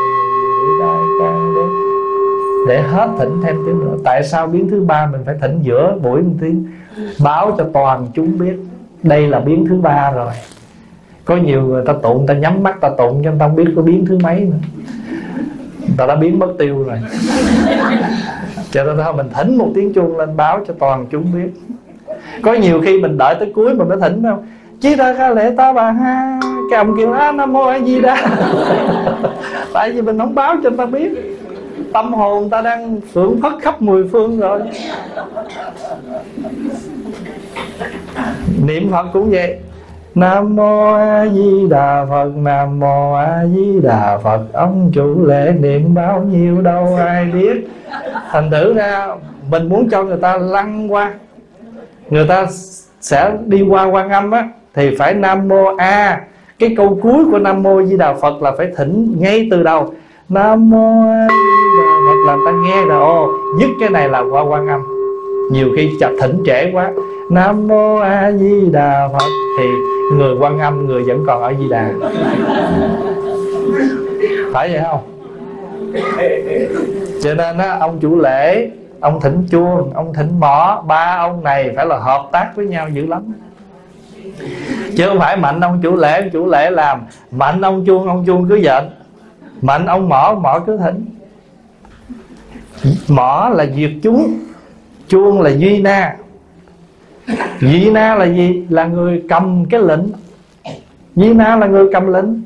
để hết thỉnh thêm tiếng nữa. Tại sao biến thứ 3 mình phải thỉnh giữa buổi một tiếng? Báo cho toàn chúng biết đây là biến thứ 3 rồi. Có nhiều người ta tụng, người ta nhắm mắt ta tụng, nhưng ta không biết có biến thứ mấy nữa, ta đã biến mất tiêu rồi. Cho nên thôi mình thỉnh một tiếng chuông lên báo cho toàn chúng biết. Có nhiều khi mình đợi tới cuối mà mới thỉnh đâu, Chí Đa Ca Lệ Ta Bà Ha, cái ông kêu Nam Mô A Di Đà. Tại vì mình không báo cho người ta biết, tâm hồn ta đang phượng phất khắp 10 phương rồi. Niệm Phật cũng vậy. Nam Mô A Di Đà Phật, Nam Mô A Di Đà Phật. Ông chủ lễ niệm bao nhiêu đâu ai biết. Thành thử ra mình muốn cho người ta lăn qua, người ta sẽ đi qua Quan Âm á, thì phải Nam Mô A. Cái câu cuối của Nam Mô Di Đà Phật là phải thỉnh ngay từ đầu, Nam Mô A Di Đà Phật, làm ta nghe là ồ, dứt cái này là qua Quan Âm. Nhiều khi chập thỉnh trễ quá, Nam Mô A Di Đà Phật, thì người Quan Âm người vẫn còn ở Di Đà. Phải vậy không? Cho nên á, ông chủ lễ, ông thỉnh chuông, ông thỉnh mõ, ba ông này phải là hợp tác với nhau dữ lắm. Chứ không phải mạnh ông chủ lễ làm, mạnh ông chuông cứ giận, mạnh ông mõ cứ thỉnh. Mõ là diệt chúng, chuông là duy na. Duy na là gì? Là người cầm cái lệnh. Duy na là người cầm lệnh.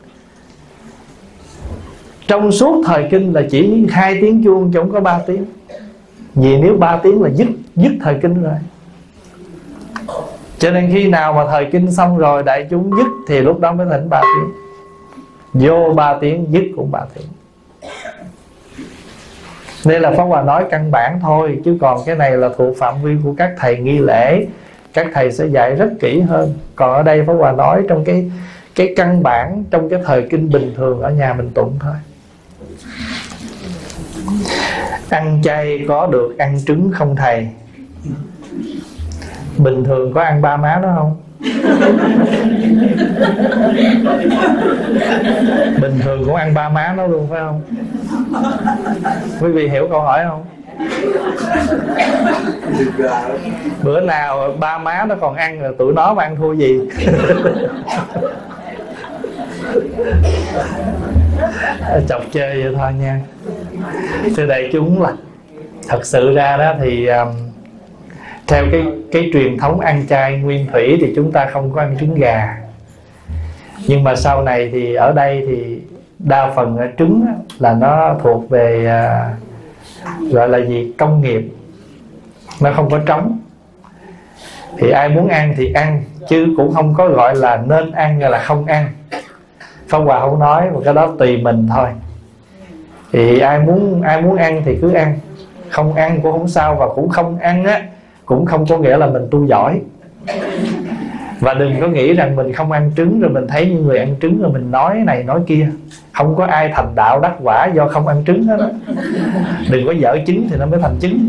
Trong suốt thời kinh là chỉ 2 tiếng chuông chứ không có 3 tiếng. Vì nếu 3 tiếng là dứt thời kinh rồi. Cho nên khi nào mà thời kinh xong rồi, đại chúng dứt thì lúc đó mới thỉnh 3 tiếng. Vô 3 tiếng, dứt cũng 3 tiếng. Đây là Pháp Hòa nói căn bản thôi, chứ còn cái này là thuộc phạm vi của các thầy nghi lễ, các thầy sẽ dạy rất kỹ hơn. Còn ở đây Pháp Hòa nói trong cái căn bản, trong cái thời kinh bình thường ở nhà mình tụng thôi. Ăn chay có được ăn trứng không thầy? Bình thường có ăn ba má đó không? Bình thường cũng ăn ba má nó luôn phải không? Quý vị hiểu câu hỏi không? Bữa nào ba má nó còn ăn rồi tụi nó mà ăn thua gì? Chọc chơi vậy thôi nha. Thưa đại chúng, là thật sự ra đó thì theo cái truyền thống ăn chay nguyên thủy thì chúng ta không có ăn trứng gà. Nhưng mà sau này thì ở đây thì đa phần trứng là nó thuộc về gọi là gì? Công nghiệp. Nó không có trống. Thì ai muốn ăn thì ăn, chứ cũng không có gọi là nên ăn hay là không ăn. Pháp Hòa không nói, mà cái đó tùy mình thôi. Thì ai muốn ăn thì cứ ăn, không ăn cũng không sao. Và cũng không ăn á cũng không có nghĩa là mình tu giỏi. Và đừng có nghĩ rằng mình không ăn trứng rồi mình thấy những người ăn trứng rồi mình nói này nói kia. Không có ai thành đạo đắc quả do không ăn trứng hết đó. Đừng có dở trứng thì nó mới thành trứng.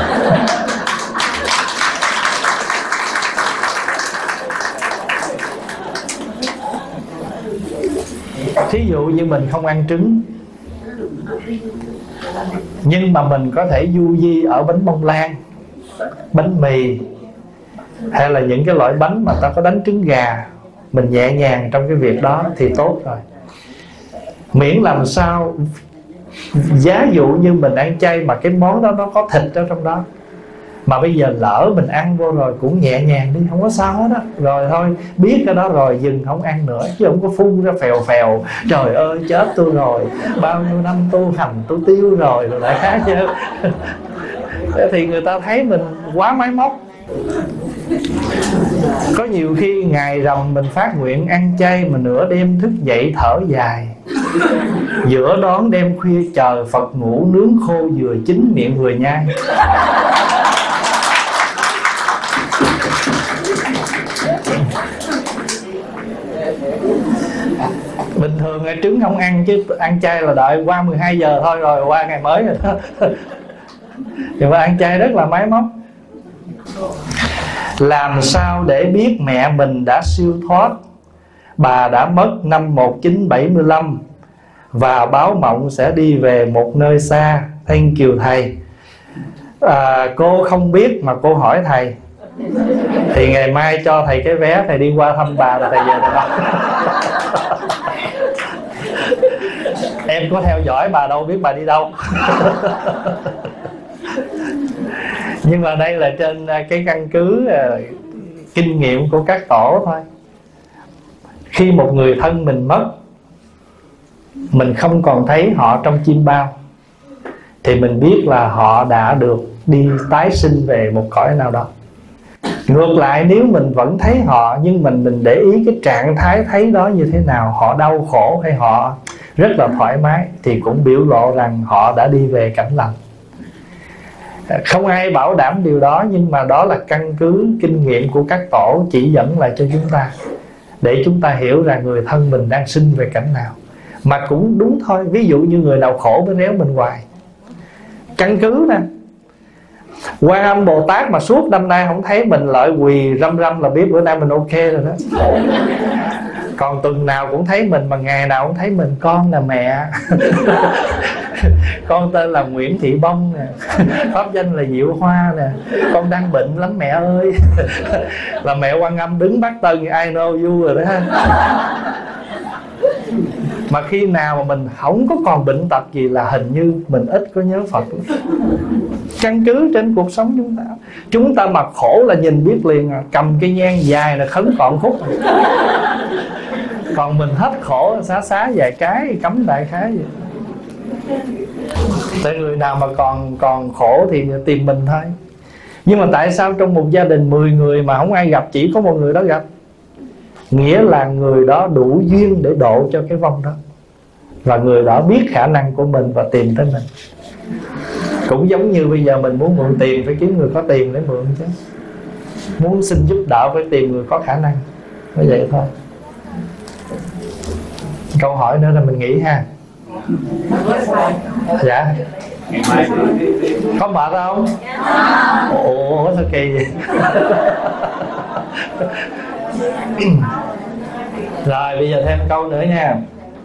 Thí dụ như mình không ăn trứng, nhưng mà mình có thể du di ở bánh bông lan, bánh mì, hay là những cái loại bánh mà ta có đánh trứng gà, mình nhẹ nhàng trong cái việc đó thì tốt rồi. Miễn làm sao giá dụ như mình ăn chay mà cái món đó nó có thịt ở trong đó, mà bây giờ lỡ mình ăn vô rồi cũng nhẹ nhàng đi, không có sao hết á. Rồi thôi, biết cái đó rồi dừng không ăn nữa, chứ không có phun ra phèo phèo. Trời ơi chết tôi rồi, bao nhiêu năm tu hành tôi tiêu rồi đại khái chứ. Thì người ta thấy mình quá máy móc. Có nhiều khi ngày rằm mình phát nguyện ăn chay mà nửa đêm thức dậy thở dài, giữa đón đêm khuya chờ Phật ngủ, nướng khô vừa chín miệng vừa nhai. Bình thường trứng không ăn, chứ ăn chay là đợi qua 12 giờ thôi, rồi qua ngày mới rồi đó. Nhưng mà ăn chay rất là máy móc. Làm sao để biết mẹ mình đã siêu thoát? Bà đã mất năm 1975 và báo mộng sẽ đi về một nơi xa. Thank you thầy. Cô không biết mà cô hỏi thầy, thì ngày mai cho thầy cái vé, thầy đi qua thăm bà là thầy về rồi đó. Em có theo dõi bà đâu biết bà đi đâu. Nhưng mà đây là trên cái căn cứ kinh nghiệm của các tổ thôi. Khi một người thân mình mất, mình không còn thấy họ trong chim bao, thì mình biết là họ đã được đi tái sinh về một cõi nào đó. Ngược lại, nếu mình vẫn thấy họ, nhưng mình để ý cái trạng thái thấy đó như thế nào, họ đau khổ hay họ rất là thoải mái, thì cũng biểu lộ rằng họ đã đi về cảnh lành. Không ai bảo đảm điều đó, nhưng mà đó là căn cứ kinh nghiệm của các tổ chỉ dẫn lại cho chúng ta, để chúng ta hiểu rằng người thân mình đang sinh về cảnh nào. Mà cũng đúng thôi, ví dụ như người nào khổ mới réo mình hoài. Căn cứ nè, Quan Âm Bồ Tát mà suốt năm nay không thấy mình lại quỳ răm răm là biết bữa nay mình ok rồi đó. Còn tuần nào cũng thấy mình, mà ngày nào cũng thấy mình. Con là mẹ. Con tên là Nguyễn Thị Bông nè, pháp danh là Diệu Hoa nè, con đang bệnh lắm mẹ ơi. Là mẹ Quan Âm đứng bắt tân I know you rồi đó. Mà khi nào mà mình không có còn bệnh tật gì là hình như mình ít có nhớ Phật. Căn cứ trên cuộc sống chúng ta mà khổ là nhìn biết liền à. Cầm cái nhang dài là khấn còn khúc. Còn mình hết khổ xá vài cái cấm đại khái vậy. Tại người nào mà còn khổ thì tìm mình thôi. Nhưng mà tại sao trong một gia đình 10 người mà không ai gặp, chỉ có một người đó gặp? Nghĩa là người đó đủ duyên để độ cho cái vong đó, và người đó biết khả năng của mình và tìm tới mình. Cũng giống như bây giờ mình muốn mượn tiền, phải kiếm người có tiền để mượn chứ. Muốn xin giúp đỡ phải tìm người có khả năng. Nói vậy thôi. Câu hỏi nữa là mình nghĩ ha. Dạ. Có mệt không? Ủa sao kỳ vậy? Rồi bây giờ thêm câu nữa nha.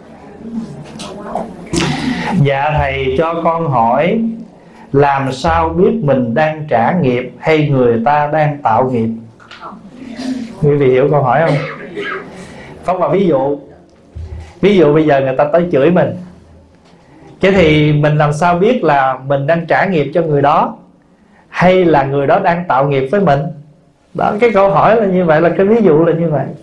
Dạ thầy cho con hỏi, làm sao biết mình đang trả nghiệp hay người ta đang tạo nghiệp? Quý vị hiểu câu hỏi không? Không, mà ví dụ bây giờ người ta tới chửi mình, cái thì mình làm sao biết là mình đang trả nghiệp cho người đó, hay là người đó đang tạo nghiệp với mình? Đó, cái câu hỏi là như vậy, là cái ví dụ là như vậy.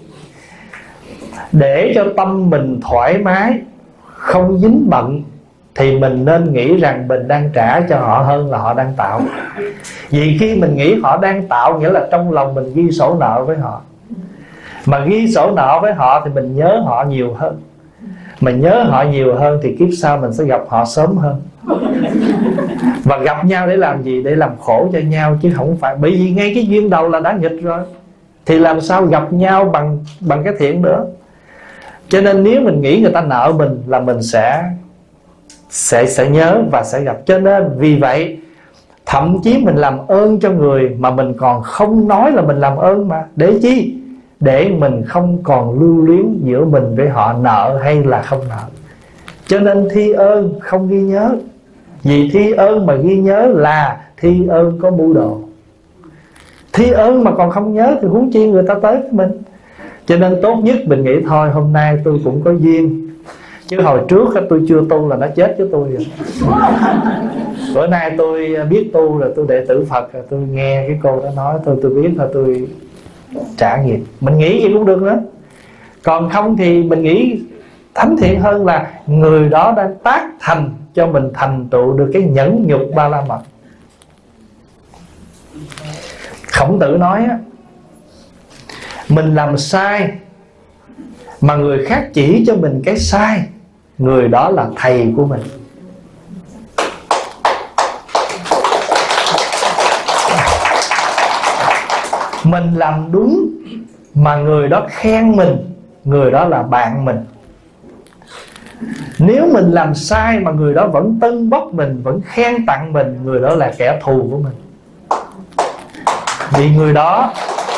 Để cho tâm mình thoải mái, không dính bận, thì mình nên nghĩ rằng mình đang trả cho họ hơn là họ đang tạo. Vì khi mình nghĩ họ đang tạo, nghĩa là trong lòng mình ghi sổ nợ với họ. Mà ghi sổ nợ với họ thì mình nhớ họ nhiều hơn. Mà nhớ họ nhiều hơn thì kiếp sau mình sẽ gặp họ sớm hơn. Và gặp nhau để làm gì? Để làm khổ cho nhau, chứ không phải. Bởi vì ngay cái duyên đầu là đã nghịch rồi, thì làm sao gặp nhau bằng cái thiện nữa. Cho nên nếu mình nghĩ người ta nợ mình là mình sẽ nhớ và sẽ gặp. Cho nên vì vậy thậm chí mình làm ơn cho người mà mình còn không nói là mình làm ơn mà. Để chi? Để mình không còn lưu luyến giữa mình với họ, nợ hay là không nợ. Cho nên thi ơn không ghi nhớ. Vì thi ơn mà ghi nhớ là thi ơn có mưu đồ. Thi ơn mà còn không nhớ thì huống chi người ta tới với mình. Cho nên tốt nhất mình nghĩ thôi hôm nay tôi cũng có duyên, chứ hồi trước tôi chưa tu là nó chết với tôi rồi. Bữa nay tôi biết tu rồi, tôi đệ tử Phật rồi, tôi nghe cái cô đó nói thôi tôi biết là tôi trả nghiệp. Mình nghĩ gì cũng được nữa. Còn không thì mình nghĩ thánh thiện hơn là người đó đang tác thành cho mình thành tựu được cái nhẫn nhục ba la mật. Khổng Tử nói á, mình làm sai mà người khác chỉ cho mình cái sai, người đó là thầy của mình. Mình làm đúng mà người đó khen mình, người đó là bạn mình. Nếu mình làm sai mà người đó vẫn tân bốc mình, vẫn khen tặng mình, người đó là kẻ thù của mình. Vì người đó,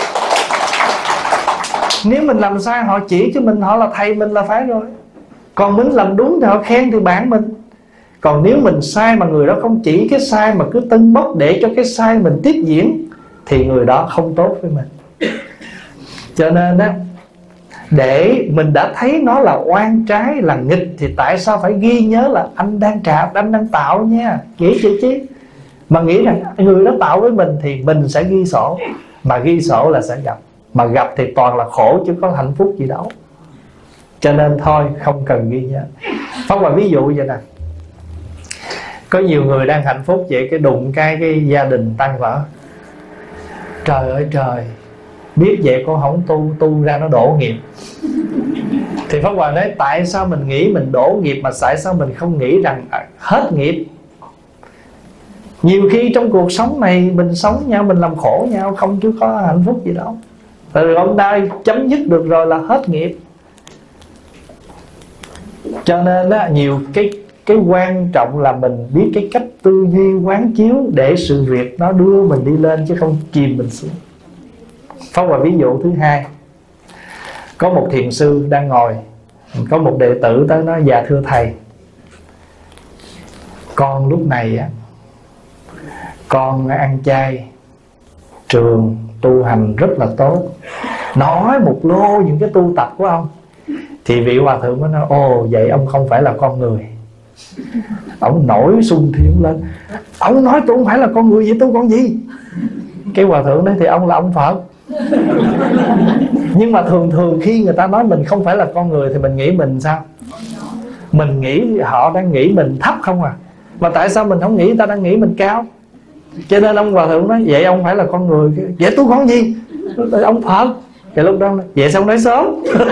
nếu mình làm sai họ chỉ cho mình, họ là thầy mình là phải rồi. Còn mình làm đúng thì họ khen thì bạn mình. Còn nếu mình sai mà người đó không chỉ cái sai mà cứ tân bốc để cho cái sai mình tiếp diễn, thì người đó không tốt với mình. Cho nên á, để mình đã thấy nó là oan trái, là nghịch, thì tại sao phải ghi nhớ là anh đang tạo nha. Nghĩ chứ chứ. Mà nghĩ rằng người đó tạo với mình thì mình sẽ ghi sổ. Mà ghi sổ là sẽ gặp. Mà gặp thì toàn là khổ chứ có hạnh phúc gì đâu. Cho nên thôi không cần ghi nhớ. Pháp Hòa ví dụ vậy nè. Có nhiều người đang hạnh phúc vậy, cái đụng cái gia đình tan vỡ. Trời ơi trời, biết vậy con không tu ra nó đổ nghiệp. Thì Pháp Hòa nói tại sao mình nghĩ mình đổ nghiệp, mà tại sao mình không nghĩ rằng hết nghiệp. Nhiều khi trong cuộc sống này mình sống nhau, mình làm khổ nhau không chứ có hạnh phúc gì đâu. Tại vì ông đây chấm dứt được rồi là hết nghiệp. Cho nên á, nhiều cái quan trọng là mình biết cái cách tư duy quán chiếu để sự việc nó đưa mình đi lên chứ không chìm mình xuống. Pháp Hòa ví dụ thứ hai. Có một thiền sư đang ngồi, có một đệ tử tới nói: dạ thưa thầy, con lúc này á, con ăn chay, trường tu hành rất là tốt. Nói một lô những cái tu tập của ông. Thì vị hòa thượng mới nói: ồ vậy ông không phải là con người. Ông nổi sung thiên lên: ông nói tôi không phải là con người, vậy tôi con gì? Cái hòa thượng nói: thì ông là ông Phật. Nhưng mà thường khi người ta nói mình không phải là con người thì mình nghĩ mình sao? Mình nghĩ họ đang nghĩ mình thấp không à. Mà tại sao mình không nghĩ người ta đang nghĩ mình cao? Cho nên ông hòa thượng nói: vậy ông phải là con người. Vậy tôi con gì? Ông Phật. Cái lúc đó vậy sao nói sớm?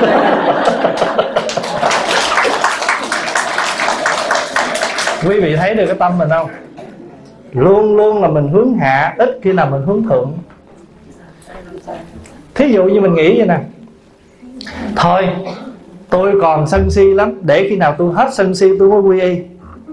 Quý vị thấy được cái tâm mình không? Luôn luôn là mình hướng hạ, ít khi nào mình hướng thượng. Thí dụ như mình nghĩ vậy nè: thôi tôi còn sân si lắm, để khi nào tôi hết sân si tôi mới quy y.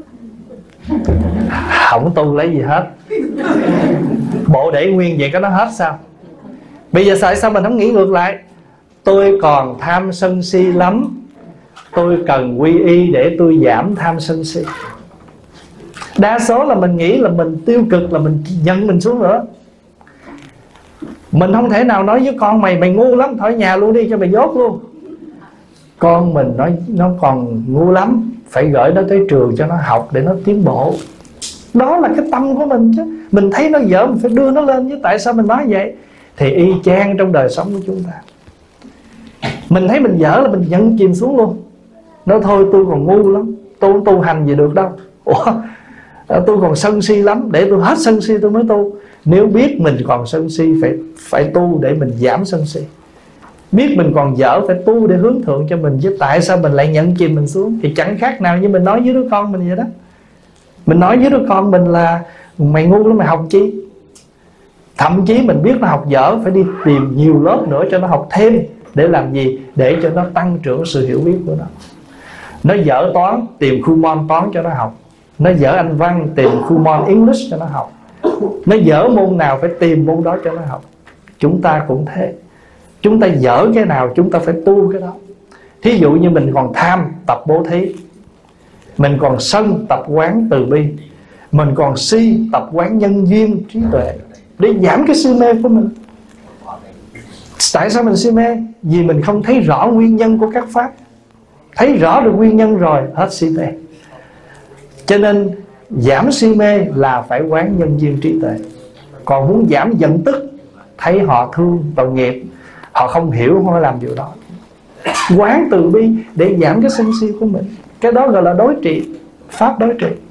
Không tu lấy gì hết. Bộ để nguyên vậy có nó hết sao? Bây giờ tại sao mình không nghĩ ngược lại? Tôi còn tham sân si lắm, tôi cần quy y để tôi giảm tham sân si. Đa số là mình nghĩ là mình tiêu cực, là mình nhận mình xuống nữa. Mình không thể nào nói với con mày ngu lắm, thôi nhà luôn đi cho mày dốt luôn. Con mình nó còn ngu lắm, phải gửi nó tới trường cho nó học để nó tiến bộ. Đó là cái tâm của mình chứ. Mình thấy nó dở mình phải đưa nó lên chứ. Tại sao mình nói vậy? Thì y chang trong đời sống của chúng ta. Mình thấy mình dở là mình nhận chìm xuống luôn. Nói thôi tôi còn ngu lắm, tôi không tu hành gì được đâu. Ủa, tôi còn sân si lắm, để tôi hết sân si tôi mới tu. Nếu biết mình còn sân si phải tu để mình giảm sân si. Biết mình còn dở phải tu để hướng thượng cho mình. Chứ tại sao mình lại nhận chìm mình xuống? Thì chẳng khác nào như mình nói với đứa con mình vậy đó. Mình nói với đứa con mình là mày ngu lắm, mày học chi? Thậm chí mình biết nó học dở, phải đi tìm nhiều lớp nữa cho nó học thêm. Để làm gì? Để cho nó tăng trưởng sự hiểu biết của nó. Nó dở toán, tìm khu môn toán cho nó học. Nó dở Anh văn, tìm khu môn English cho nó học. Nó dở môn nào phải tìm môn đó cho nó học. Chúng ta cũng thế. Chúng ta dở cái nào chúng ta phải tu cái đó. Thí dụ như mình còn tham, tập bố thí. Mình còn sân, tập quán từ bi. Mình còn si, tập quán nhân duyên trí tuệ, để giảm cái si mê của mình. Tại sao mình si mê? Vì mình không thấy rõ nguyên nhân của các pháp. Thấy rõ được nguyên nhân rồi, hết si mê. Cho nên giảm si mê là phải quán nhân duyên trí tuệ. Còn muốn giảm giận tức, thấy họ thương, tội nghiệp, họ không hiểu, không làm điều đó. Quán từ bi để giảm cái sân si của mình. Cái đó gọi là đối trị, pháp đối trị.